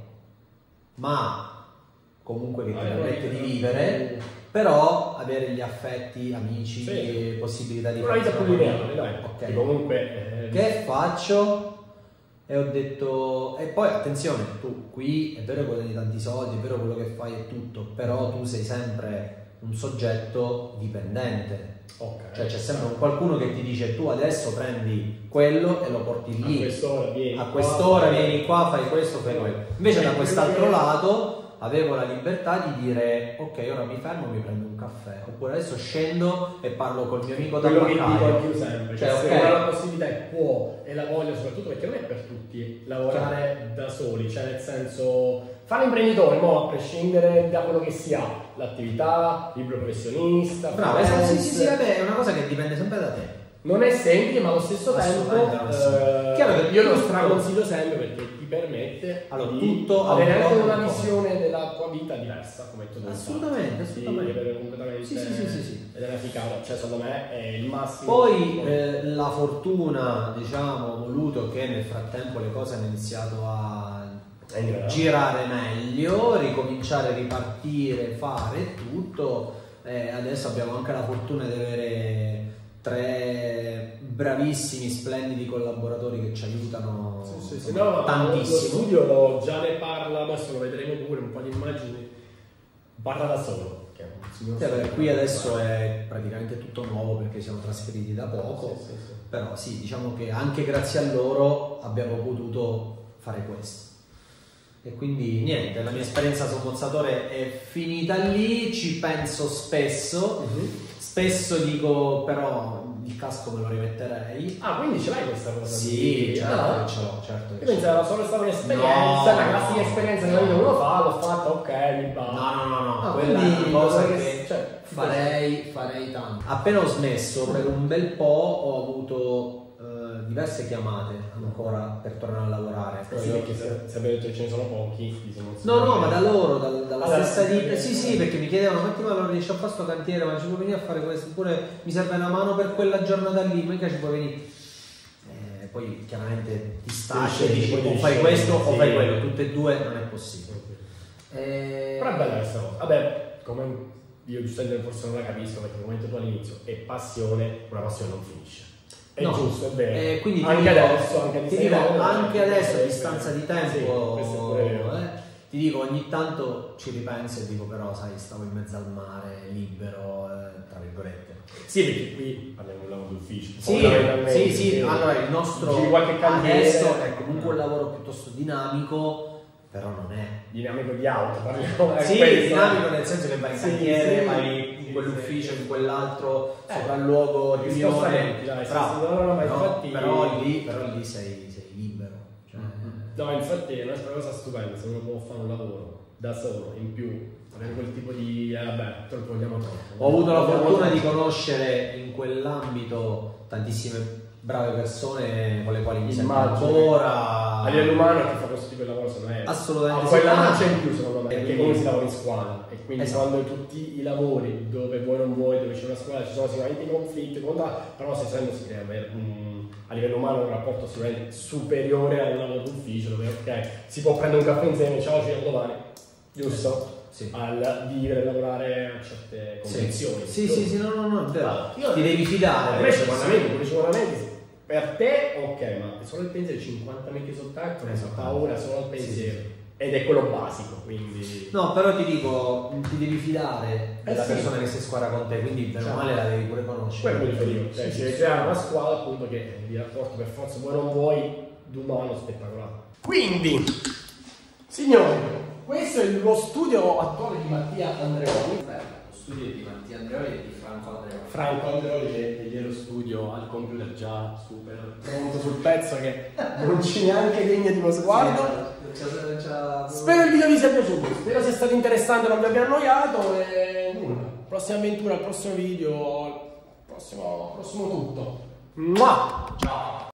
Speaker 3: ma comunque che ti
Speaker 2: Avere una
Speaker 3: permette di
Speaker 2: vita-
Speaker 3: vivere, però avere gli affetti, amici,
Speaker 2: Sì.
Speaker 3: e possibilità di
Speaker 2: una vita
Speaker 3: farsi
Speaker 2: più
Speaker 3: una
Speaker 2: lineare,
Speaker 3: famiglia.
Speaker 2: dai.
Speaker 3: Ok.
Speaker 2: Che comunque eh,
Speaker 3: Che faccio? E ho detto, e poi attenzione, tu qui è vero che guadagni tanti soldi, è vero quello che fai è tutto, però tu sei sempre un soggetto dipendente,
Speaker 2: ok.
Speaker 3: cioè c'è sempre un qualcuno che ti dice tu adesso prendi quello e lo porti
Speaker 2: a
Speaker 3: lì,
Speaker 2: quest'ora vieni
Speaker 3: a
Speaker 2: qua,
Speaker 3: quest'ora
Speaker 2: fai-
Speaker 3: vieni qua, fai questo, fai quello. Invece da quest'altro lato avevo la libertà di dire ok, ora mi fermo, mi prendo un caffè, oppure adesso scendo e parlo col mio amico
Speaker 2: quello che dico
Speaker 3: tabaccaio.
Speaker 2: anche io sempre,
Speaker 3: Cioè,
Speaker 2: cioè, se
Speaker 3: ok.
Speaker 2: uno ha la possibilità e può e la voglia, soprattutto perché non è per tutti lavorare da soli, cioè nel senso fare imprenditore, mo, a prescindere da quello che si ha, l'attività, libero professionista,
Speaker 3: Bravo, esatto, sì, sì, sì,
Speaker 2: freelance.
Speaker 3: vabbè, è una cosa che dipende sempre da te.
Speaker 2: Non è semplice, ma allo stesso tempo
Speaker 3: Assolutamente no.
Speaker 2: eh,
Speaker 3: Chiaro che
Speaker 2: io lo
Speaker 3: tutto-
Speaker 2: straconsiglio sempre perché ti permette
Speaker 3: Allora,
Speaker 2: di
Speaker 3: tutto
Speaker 2: avere
Speaker 3: ha un
Speaker 2: anche
Speaker 3: pro e
Speaker 2: una
Speaker 3: un contro.
Speaker 2: visione della tua vita diversa, come tu
Speaker 3: Assolutamente, assolutamente.
Speaker 2: Sì, avere completamente
Speaker 3: Sì, sì, sì, sì, sì.
Speaker 2: ed è una figata, cioè secondo me è il massimo.
Speaker 3: Poi eh, la fortuna, diciamo, ha voluto che nel frattempo le cose hanno iniziato a
Speaker 2: È vero.
Speaker 3: girare meglio, ricominciare a ripartire, fare tutto. Eh, adesso abbiamo anche la fortuna di avere tre bravissimi, splendidi collaboratori che ci aiutano
Speaker 2: Sì, sì, sì. No, no,
Speaker 3: tantissimo.
Speaker 2: Lo studio già ne parla, adesso lo vedremo pure, un po' di immagini. Parla da solo. Che è un signor
Speaker 3: Sì, vabbè,
Speaker 2: solo.
Speaker 3: qui adesso è praticamente tutto nuovo perché siamo trasferiti da poco,
Speaker 2: Sì, sì, sì.
Speaker 3: però sì, diciamo che anche grazie a loro abbiamo potuto fare questo. E quindi niente, la mia esperienza sommozzatore è finita lì, ci penso spesso,
Speaker 2: Mhm.
Speaker 3: spesso dico però il casco me lo rimetterei.
Speaker 2: Ah, quindi ce l'hai questa cosa?
Speaker 3: Sì,
Speaker 2: di-
Speaker 3: certo
Speaker 2: Ah.
Speaker 3: che ce l'ho, certo che
Speaker 2: Io
Speaker 3: ce l'ho.
Speaker 2: pensavo solo stata un'esperienza,
Speaker 3: No,
Speaker 2: la classica
Speaker 3: no.
Speaker 2: esperienza che la vita uno fa, l'ho fatta, ok, mi va.
Speaker 3: No, no, no, no,
Speaker 2: Ah,
Speaker 3: quella è
Speaker 2: quindi
Speaker 3: una cosa
Speaker 2: cosa
Speaker 3: che
Speaker 2: che- cioè,
Speaker 3: farei, farei tanto. Appena ho smesso, per un bel po' ho avuto eh, diverse chiamate ancora per tornare a lavorare.
Speaker 2: Eh sì, perché se, se abbiamo detto che ce ne sono pochi, diciamo,
Speaker 3: No, no, ma da loro, dal- dalla
Speaker 2: Allora,
Speaker 3: stessa
Speaker 2: sì,
Speaker 3: ditta.
Speaker 2: sì,
Speaker 3: Sì,
Speaker 2: sì.
Speaker 3: sì, perché mi chiedevano, metti ma allora riesci a fare sto cantiere, ma ci puoi venire a fare questo, oppure mi serve una mano per quella giornata lì, mica ci puoi venire. Eh, poi chiaramente ti stacci e
Speaker 2: Sì,
Speaker 3: dici
Speaker 2: poi
Speaker 3: o
Speaker 2: devi
Speaker 3: fai
Speaker 2: scegliere,
Speaker 3: questo o
Speaker 2: sì.
Speaker 3: fai quello, tutte e due non è possibile. Eh,
Speaker 2: Però è bella questa cosa. Vabbè, come io giustamente forse non la capisco, perché come hai detto tu all'inizio, è passione, una passione non finisce. È
Speaker 3: No.
Speaker 2: giusto, è vero.
Speaker 3: Eh, quindi ti
Speaker 2: anche
Speaker 3: dico-
Speaker 2: adesso, anche di
Speaker 3: ti
Speaker 2: sei
Speaker 3: dico,
Speaker 2: anni,
Speaker 3: anche
Speaker 2: perché
Speaker 3: adesso a
Speaker 2: è-
Speaker 3: distanza di
Speaker 2: Sì,
Speaker 3: tempo,
Speaker 2: questo è pure vero.
Speaker 3: eh, ti dico ogni tanto ci ripenso e dico però sai stavo in mezzo al mare libero, eh, tra virgolette.
Speaker 2: Sì, perché qui parliamo di un lavoro d'ufficio.
Speaker 3: Sì,
Speaker 2: fondamentalmente,
Speaker 3: sì, sì,
Speaker 2: quindi
Speaker 3: allora il nostro
Speaker 2: giri qualche cantiere,
Speaker 3: adesso è comunque un lavoro piuttosto dinamico, però non è.
Speaker 2: dinamico di auto, parliamo è
Speaker 3: Sì,
Speaker 2: questo.
Speaker 3: dinamico nel senso che vai in
Speaker 2: Sì,
Speaker 3: cantiere,
Speaker 2: sì,
Speaker 3: vai in
Speaker 2: sì,
Speaker 3: quell'ufficio,
Speaker 2: sì.
Speaker 3: in quell'altro,
Speaker 2: Eh,
Speaker 3: sopralluogo,
Speaker 2: gli
Speaker 3: riunione.
Speaker 2: spostamenti, dai, sì,
Speaker 3: Bravo.
Speaker 2: sì, no, no, no, ma
Speaker 3: No,
Speaker 2: infatti-
Speaker 3: però lì, però lì sei, sei libero. Cioè,
Speaker 2: No, infatti è un'altra cosa stupenda, se uno può fare un lavoro da solo, in più, avere quel tipo di... eh, vabbè, te lo vogliamo troppo.
Speaker 3: Ho avuto la
Speaker 2: Vogliamo
Speaker 3: fortuna di
Speaker 2: troppo.
Speaker 3: conoscere in quell'ambito tantissime brave persone con le quali mi sento
Speaker 2: Immagino.
Speaker 3: ancora.
Speaker 2: A livello umano chi fa questo tipo di lavoro secondo me
Speaker 3: Assolutamente
Speaker 2: ha quella
Speaker 3: sì.
Speaker 2: marcia in più secondo me,
Speaker 3: E
Speaker 2: perché
Speaker 3: quindi-
Speaker 2: come si lavora in squadra e quindi
Speaker 3: Esatto.
Speaker 2: quando tutti i lavori dove vuoi non vuoi, dove c'è una squadra ci sono sicuramente i conflitti, contra- però se sempre si crea mm, a livello umano un rapporto sicuramente superiore al lavoro d'ufficio dove ok, si può prendere un caffè insieme, ciao ci vediamo domani, giusto?
Speaker 3: Sì.
Speaker 2: Al vivere e lavorare a certe
Speaker 3: Sì,
Speaker 2: condizioni.
Speaker 3: sì, sì, sì, no, no, no, è vero.
Speaker 2: Ah, io-
Speaker 3: Ti devi fidare.
Speaker 2: Per me
Speaker 3: perché
Speaker 2: cinquanta
Speaker 3: se-
Speaker 2: metri, pure cinquanta metri, per te ok, ma solo il pensiero di cinquanta metri sott'acqua, ne so,
Speaker 3: Esatto.
Speaker 2: paura solo al pensiero. ed è quello basico, quindi...
Speaker 3: No, però ti dico, ti devi fidare della
Speaker 2: Eh sì.
Speaker 3: persona che si squadra con te, quindi bene o
Speaker 2: Ciao.
Speaker 3: male la devi pure conoscere.
Speaker 2: Quello mi riferivo, cioè
Speaker 3: Sì,
Speaker 2: si
Speaker 3: sì,
Speaker 2: deve
Speaker 3: sì.
Speaker 2: creare una squadra appunto che di rapporti per forza vuoi non vuoi d'umano spettacolare. Quindi, signori, questo è lo studio attuale di Mattia Andreoli.
Speaker 3: Lo studio di Mattia Andreoli e di Franco Andreoli.
Speaker 2: Franco Andreoli che è lo studio al computer già super pronto sul pezzo che non c'è neanche degna di uno sguardo. Spero il video vi sia piaciuto, spero sia stato interessante, non vi abbia annoiato e nulla. Prossima avventura, il prossimo video, il prossimo, prossimo tutto. Mua! Ciao!